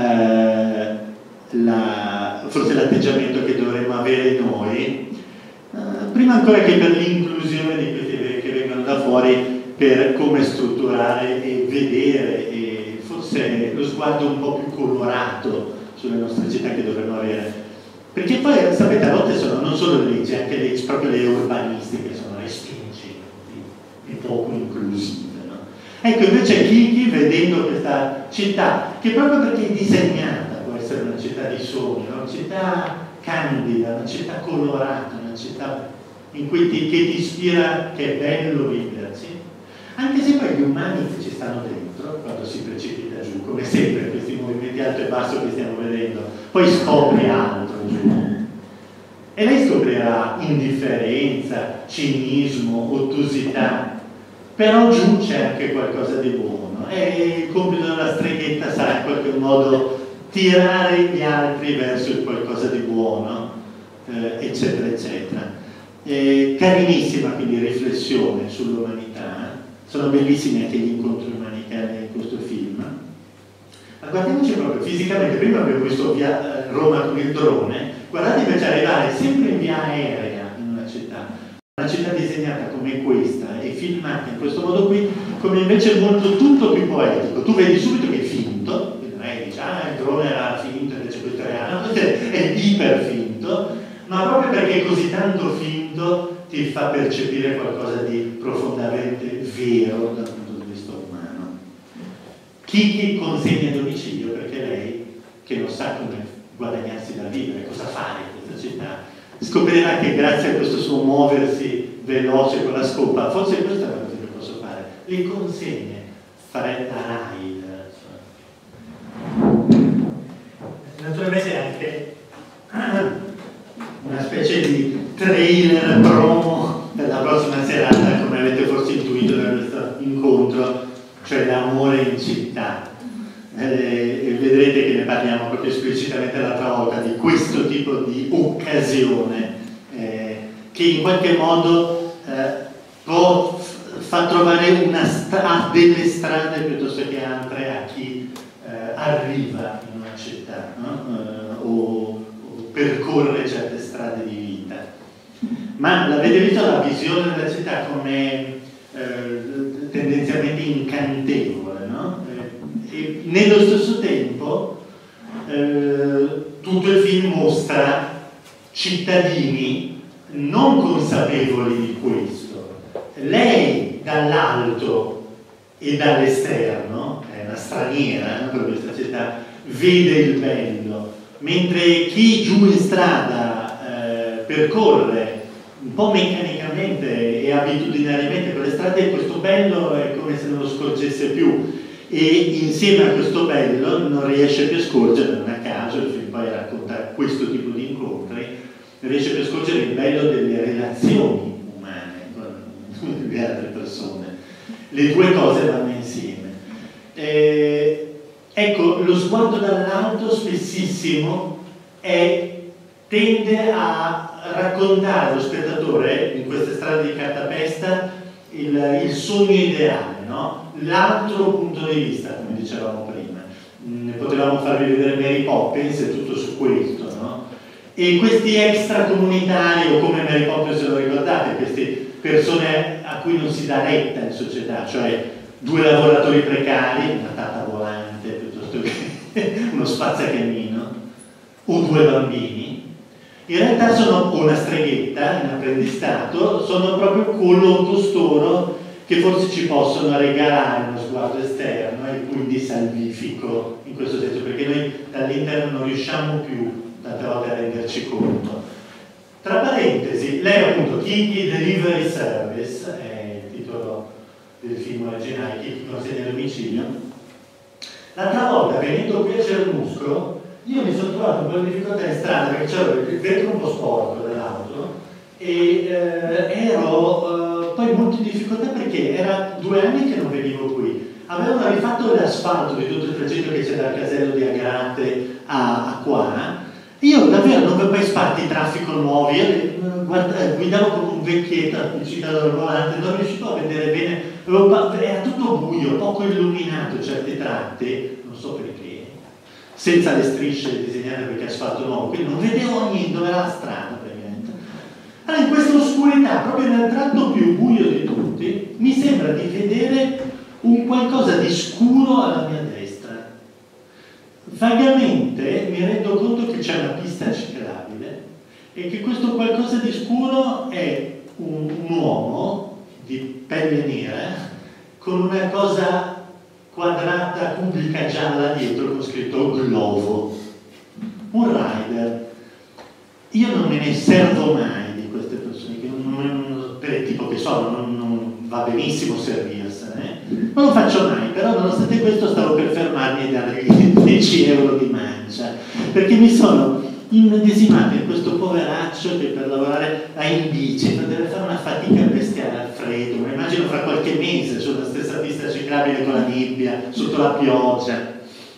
S1: forse l'atteggiamento che dovremmo avere noi, prima ancora che per l'inclusione di questi che vengono da fuori, per come strutturare e vedere e forse lo sguardo un po' più colorato sulle nostre città che dovremmo avere. Perché poi, sapete, a volte sono non solo le leggi, anche proprio le urbanistiche sono respingenti e poco inclusive, no? Ecco, invece Kiki, vedendo questa città, che proprio perché è disegnata può essere una città di sogno, una città candida, una città colorata, una città in cui che ti ispira, che è bello viverci, anche se poi gli umani che ci stanno dentro, quando si precipita giù, come sempre questi movimenti alto e basso che stiamo vedendo, poi scopri altro giù. E lei scoprirà indifferenza, cinismo, ottusità, però giù c'è anche qualcosa di buono. E il compito della streghetta sarà in qualche modo tirare gli altri verso il qualcosa di buono, eccetera, eccetera. Carinissima quindi riflessione sull'umanità. Sono bellissimi anche gli incontri umani che ha in questo film. Ma guardiamoci proprio fisicamente, prima abbiamo visto Roma con il drone, guardate invece arrivare sempre in via aerea in una città disegnata come questa e filmata in questo modo qui, come invece molto tutto più poetico. Tu vedi subito che è finto, quindi dici il drone era finto, invece questo è reale, no, è iperfinto, ma proprio perché è così tanto finto ti fa percepire qualcosa di profondamente vero dal punto di vista umano. Kiki consegna a domicilio perché lei, che non sa come guadagnarsi da vivere, cosa fare in questa città, scoprirà che grazie a questo suo muoversi veloce con la scopa, forse questa è la cosa che posso fare, le consegne, fare la ride. Naturalmente anche una specie di trailer promo per la prossima serata, come avete forse intuito da questo incontro, cioè l'amore in città. E vedrete che ne parliamo proprio esplicitamente l'altra volta di questo tipo di occasione che in qualche modo fa trovare delle strade piuttosto che altre a chi arriva in una città, no? o percorre certe strade di vita. Ma l'avete visto la visione della città come tendenzialmente incantevole, no? E nello stesso tempo tutto il film mostra cittadini non consapevoli di questo. Lei dall'alto e dall'esterno, è una straniera per questa città, vede il bello, mentre chi giù in strada percorre un po' meccanicamente e abitudinariamente quelle strade, questo bello è come se non lo scorgesse più, e insieme a questo bello non riesce più a scorgere, non a caso il film poi racconta questo tipo di incontri, non riesce più a scorgere il bello delle relazioni umane con le altre persone. Le due cose vanno insieme. Ecco, lo sguardo dall'alto spessissimo tende a raccontare allo spettatore, in queste strade di cartapesta, il sogno ideale, no? L'altro punto di vista, come dicevamo prima. Potevamo farvi vedere Mary Poppins e tutto su questo, no? E questi extracomunitari, o come Mary Poppins, se lo ricordate, queste persone a cui non si dà retta in società, cioè 2 lavoratori precari, una tata volante piuttosto che uno spazzacamino, o 2 bambini, in realtà sono una streghetta in apprendistato, sono proprio coloro costoro che forse ci possono regalare uno sguardo esterno e quindi salvifico in questo senso, perché noi dall'interno non riusciamo più tante volte a renderci conto. Tra parentesi, lei appunto Kiki Delivery Service, è il titolo del film originale, Kiki consegna a domicilio. L'altra volta, venendo qui a Cernusco, io mi sono trovato un po' di difficoltà in strada perché c'era il vetro un po' sporco dell'auto e ero poi molto in difficoltà perché era 2 anni che non venivo qui. Avevano rifatto l'asfalto di tutto il tragitto che c'è dal casello di Agrate a qua. Io davvero non avevo mai sparti traffico nuovi, guidavo come un vecchietto appiccicato al volante, non riuscivo a vedere bene, era tutto buio, poco illuminato certi tratti, non so perché, senza le strisce disegnate perché asfalto nuovo, quindi non vedevo niente, dove era la strada praticamente. Allora in questa oscurità, proprio nel tratto più buio di tutti, mi sembra di vedere un qualcosa di scuro alla mia destra. Vagamente mi rendo conto che c'è una pista ciclabile e che questo qualcosa di scuro è un uomo di pelle nera con una cosa quadrata, cubica, gialla dietro con scritto Glovo. Un rider. Io non me ne servo mai di queste persone, che per il tipo che sono, non va benissimo servirsene. Non lo faccio mai, però nonostante questo stavo per fermarmi e dargli 10 euro di mancia, perché mi sono immedesimato in questo poveraccio che per lavorare in bici, deve fare una fatica bestiale al freddo, mi immagino fra qualche mese sulla stessa pista ciclabile con la nebbia, sotto la pioggia,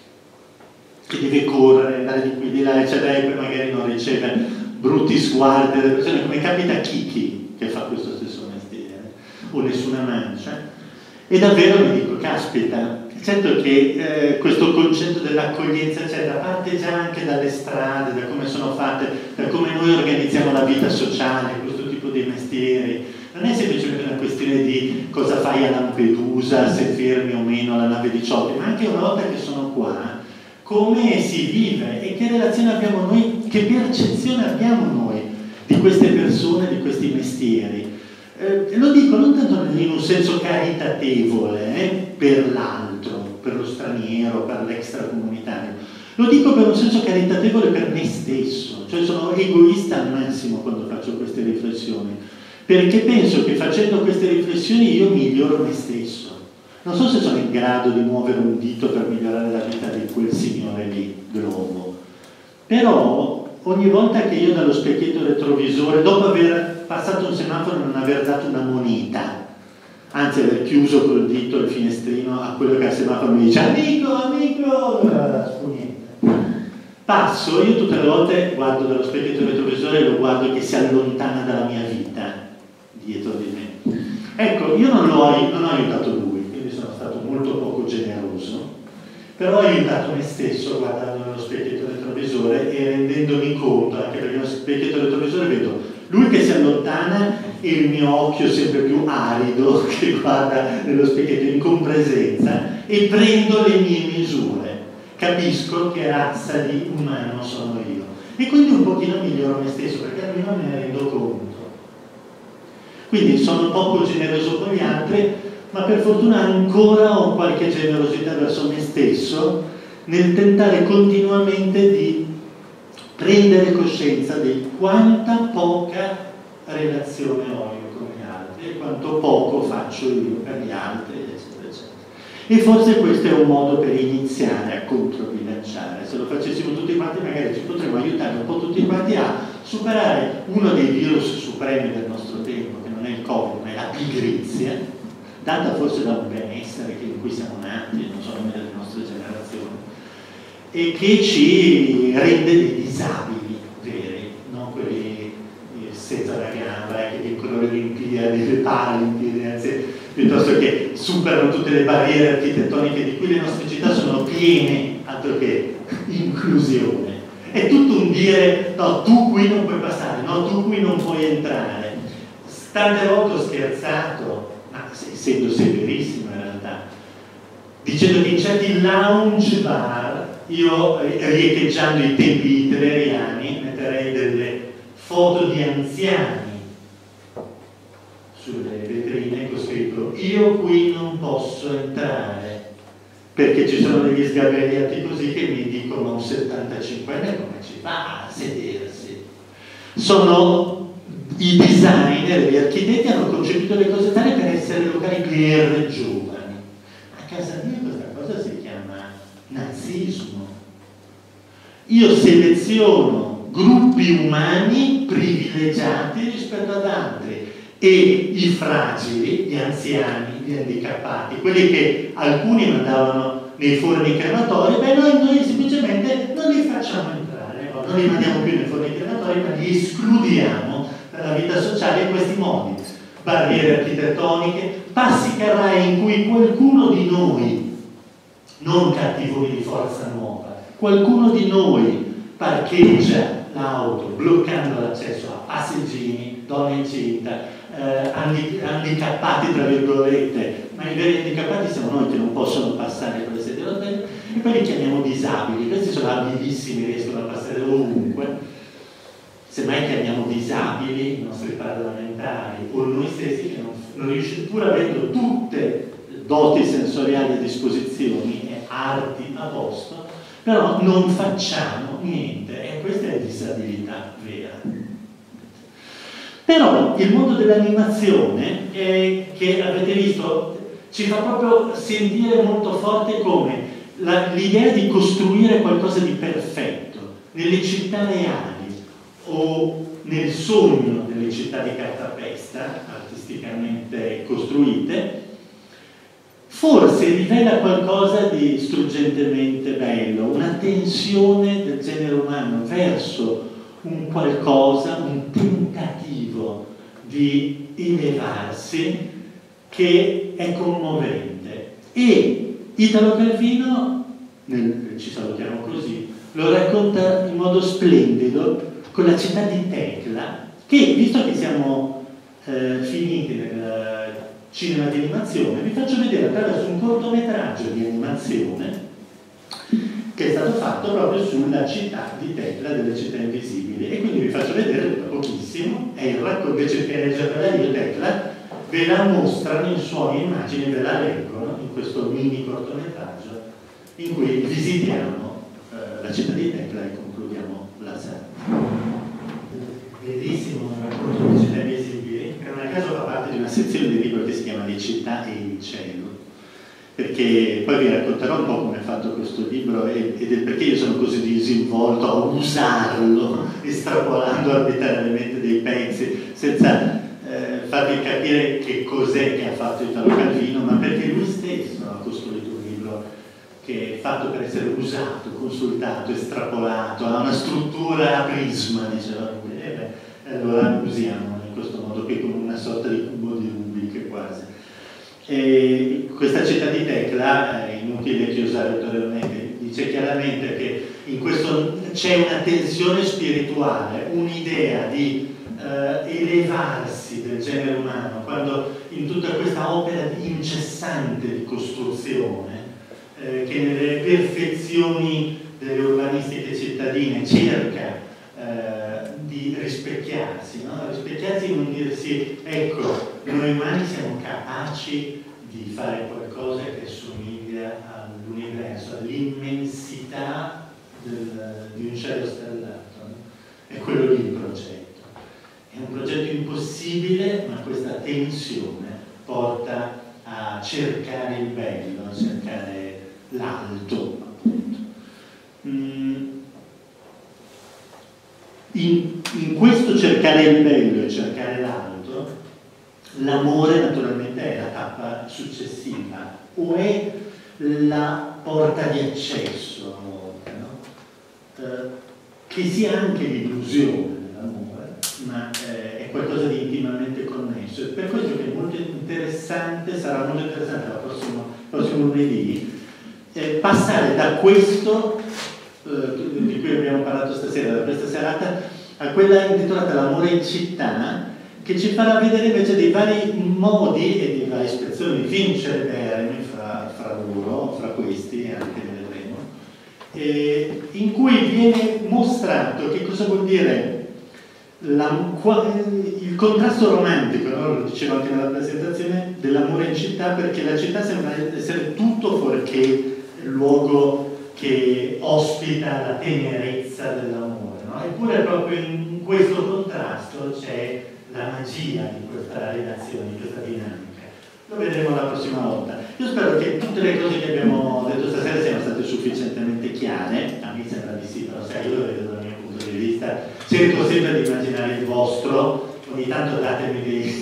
S1: che deve correre, andare di qui di là, eccetera, e poi magari non riceve brutti sguardi delle persone, come capita a Kiki che fa questo stesso mestiere, o nessuna mancia. E davvero mi dico, caspita, certo che questo concetto dell'accoglienza, eccetera, parte già anche dalle strade, da come sono fatte, da come noi organizziamo la vita sociale, questo tipo di mestieri. Non è semplicemente una questione di cosa fai a Lampedusa, se fermi o meno la nave 18, ma anche una volta che sono qua, come si vive e che relazione abbiamo noi, che percezione abbiamo noi di queste persone, di questi mestieri. Lo dico non tanto in un senso caritatevole per l'altro, per lo straniero, per l'extracomunitario, lo dico per un senso caritatevole per me stesso, cioè sono egoista al massimo quando faccio queste riflessioni, perché penso che facendo queste riflessioni io miglioro me stesso. Non so se sono in grado di muovere un dito per migliorare la vita di quel signore lì, Glovo, però ogni volta che io dallo specchietto retrovisore, dopo aver passato un semaforo e non aver dato una moneta, anzi aver chiuso col dito il finestrino a quello che al semaforo mi dice amico, spugnetta. Passo, io tutte le volte guardo dallo specchietto retrovisore e lo guardo che si allontana dalla mia vita, dietro di me. Ecco, io non ho aiutato lui, quindi sono stato molto poco generoso, però ho aiutato me stesso guardando nello specchietto retrovisore e rendendomi conto, anche perché nello specchietto retrovisore vedo lui che si allontana e il mio occhio sempre più arido che guarda nello specchietto in compresenza e prendo le mie misure, capisco che razza di umano sono io e quindi un pochino miglioro me stesso perché almeno me ne rendo conto. Quindi sono poco generoso con gli altri, ma per fortuna ancora ho qualche generosità verso me stesso nel tentare continuamente di prendere coscienza di quanta poca relazione ho io con gli altri e quanto poco faccio io per gli altri, eccetera, eccetera. E forse questo è un modo per iniziare a controbilanciare. Se lo facessimo tutti quanti magari ci potremmo aiutare un po' tutti quanti a superare uno dei virus supremi del nostro tempo, che non è il Covid, ma è la pigrizia, data forse da un benessere in cui siamo nati, non so come delle nostre generazioni, e che ci rende dei disabili veri, non quelli senza la gamba, che vincono le Olimpiadi, le Paralimpiadi, anzi, piuttosto che superano tutte le barriere architettoniche di cui le nostre città sono piene, altro che inclusione. È tutto un dire, no, tu qui non puoi passare, no, tu qui non puoi entrare. Tante volte ho scherzato, ma essendo severissimo in realtà, dicendo che in certi lounge bar, io riecheggiando i tempi hitleriani, metterei delle foto di anziani sulle vetrine con scritto io qui non posso entrare perché ci sono degli sgabelliati così che mi dicono un 75enne come ci fa a sedersi. Sono i designer, gli architetti hanno concepito le cose tali per essere locali per giovani. A casa mia questa cosa si chiama nazismo. Io seleziono gruppi umani privilegiati rispetto ad altri e i fragili, gli anziani, gli handicappati, quelli che alcuni mandavano nei forni crematori, beh noi semplicemente non li facciamo entrare, non li mandiamo più nei forni crematori, ma li escludiamo dalla vita sociale in questi modi. Barriere architettoniche, passi carrai in cui qualcuno di noi, non cattivoni di forza nuova, qualcuno di noi parcheggia l'auto bloccando l'accesso a passeggini, donne incinta, handicappati tra virgolette, ma i veri handicappati siamo noi che non possono passare con le sedie a rotelle, e poi li chiamiamo disabili. Questi sono abilissimi, riescono a passare ovunque. Semmai chiamiamo disabili i nostri parlamentari o noi stessi che non riusciamo, pur avendo tutte doti sensoriali a disposizione e arti a posto, però non facciamo niente, e questa è disabilità vera. Però il mondo dell'animazione, che avete visto, ci fa proprio sentire molto forte come l'idea di costruire qualcosa di perfetto nelle città reali o nel sogno delle città di cartapesta artisticamente costruite, forse rivela qualcosa di struggentemente bello, una tensione del genere umano verso un qualcosa, un tentativo di elevarsi che è commovente. E Italo Calvino, ci salutiamo così, lo racconta in modo splendido con la città di Tecla, che, visto che siamo finiti nel cinema di animazione, vi faccio vedere attraverso un cortometraggio di animazione che è stato fatto proprio sulla città di Tecla, delle città invisibili, e quindi vi faccio vedere pochissimo, è il racconto, invece che leggervela io Tecla, ve la mostrano in suoni e immagini, ve la leggono in questo mini cortometraggio in cui visitiamo la città di Tecla e concludiamo la serata. Bellissimo racconto di città invisibili, che non a caso fa parte di una sezione di libro che si chiama Le città e il cielo, perché poi vi racconterò un po' come è fatto questo libro e del perché io sono così disinvolto a usarlo, estrapolando arbitrariamente dei pezzi, senza farvi capire che cos'è che ha fatto Italo Calvino, ma perché lui stesso ha costruito un libro che è fatto per essere usato, consultato, estrapolato, ha una struttura a prisma, diceva lui, allora usiamo in questo modo qui come una sorta di cubo di Rubik quasi. E questa città di Tecla, è inutile chiusare ulteriormente, dice chiaramente che in questo c'è una tensione spirituale, un'idea di elevarsi del genere umano, quando in tutta questa opera incessante di costruzione, che nelle perfezioni delle urbanistiche cittadine cerca di rispecchiarsi, no? Rispecchiarsi in un dirsi dirsi, ecco, noi umani siamo capaci di fare qualcosa che assomiglia all'universo, all'immensità di un cielo stellato, no? È quello lì il progetto. È un progetto impossibile, ma questa tensione porta a cercare il bello, a cercare l'alto, appunto. In questo cercare il bello e cercare l'alto, l'amore naturalmente è la tappa successiva, o è la porta di accesso a volte, no? Che sia anche l'illusione dell'amore, ma è qualcosa di intimamente connesso. E per questo che è molto interessante, sarà molto interessante il prossimo lunedì, passare da questo di cui abbiamo parlato stasera, da questa serata, a quella intitolata L'amore in città, che ci farà vedere invece dei vari modi e di varie spezzoni di vincere termini fra loro, fra questi, anche ne vedremo, in cui viene mostrato che cosa vuol dire il contrasto romantico, no? Lo dicevo anche nella presentazione, dell'amore in città, perché la città sembra essere tutto fuorché il luogo che ospita la tenerezza dell'amore, no? Eppure proprio in questo contrasto c'è la magia di questa relazione, di questa dinamica. Lo vedremo la prossima volta. Io spero che tutte le cose che abbiamo detto stasera siano state sufficientemente chiare. A me sembra di sì, però sai, io lo vedo dal mio punto di vista. Cerco sempre di immaginare il vostro, ogni tanto datemi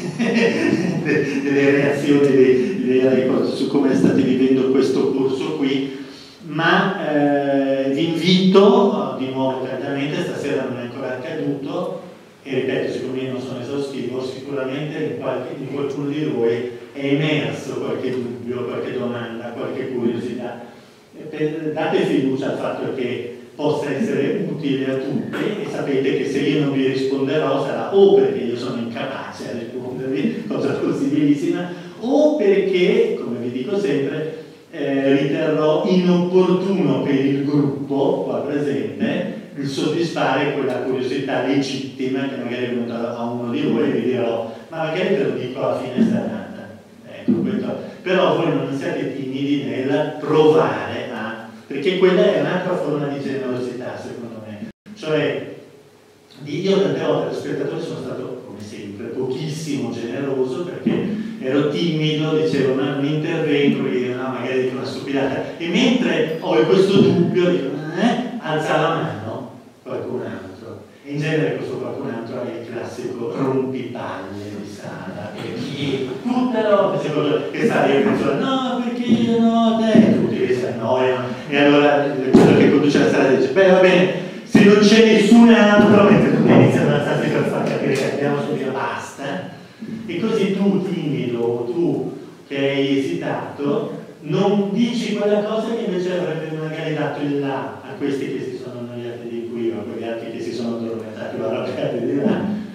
S1: delle reazioni, delle cose su come state vivendo questo corso qui. Ma vi invito di nuovo caldamente, stasera non è ancora accaduto, e ripeto, siccome io non sono esaustivo, sicuramente in qualcuno di voi è emerso qualche dubbio, qualche domanda, qualche curiosità. Date fiducia al fatto che possa essere utile a tutti, e sapete che se io non vi risponderò sarà o perché io sono incapace a rispondervi, cosa possibilissima, o perché, come vi dico sempre, riterrò inopportuno per il gruppo qua presente il soddisfare quella curiosità legittima che magari è venuta a uno di voi, e vi dirò, ma magari te lo dico a fine serata. Ecco, però voi non siate timidi nel provare perché quella è un'altra forma di generosità, secondo me. Cioè, io tante volte da spettatore sono stato, come sempre, pochissimo generoso, perché ero timido, dicevo ma non intervengo, perché no, magari dico una stupidata, e mentre ho questo dubbio dico alza la mano qualcun altro, e in genere questo qualcun altro è il classico rompipalle di sala, che tutte le volte che sale io penso no perché io no te, tutti che si annoiano, e allora quello che conduce la sala dice beh va bene, se non c'è nessun altro, mentre tutti iniziano a alzarsi per far capire che abbiamo subito basta. E così tu, timido, tu che hai esitato, non dici quella cosa che invece avrebbe magari dato il là a questi che si sono annoiati di qui, o a quegli altri che si sono addormentati o arrabbiati di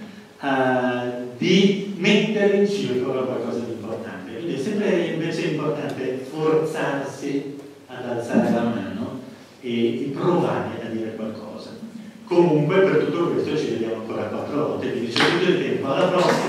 S1: là, di mettere in circolo qualcosa di importante. Quindi è sempre invece importante forzarsi ad alzare la mano e provare a dire qualcosa. Comunque per tutto questo ci vediamo ancora 4 volte, quindi c'è tutto il tempo. Alla prossima!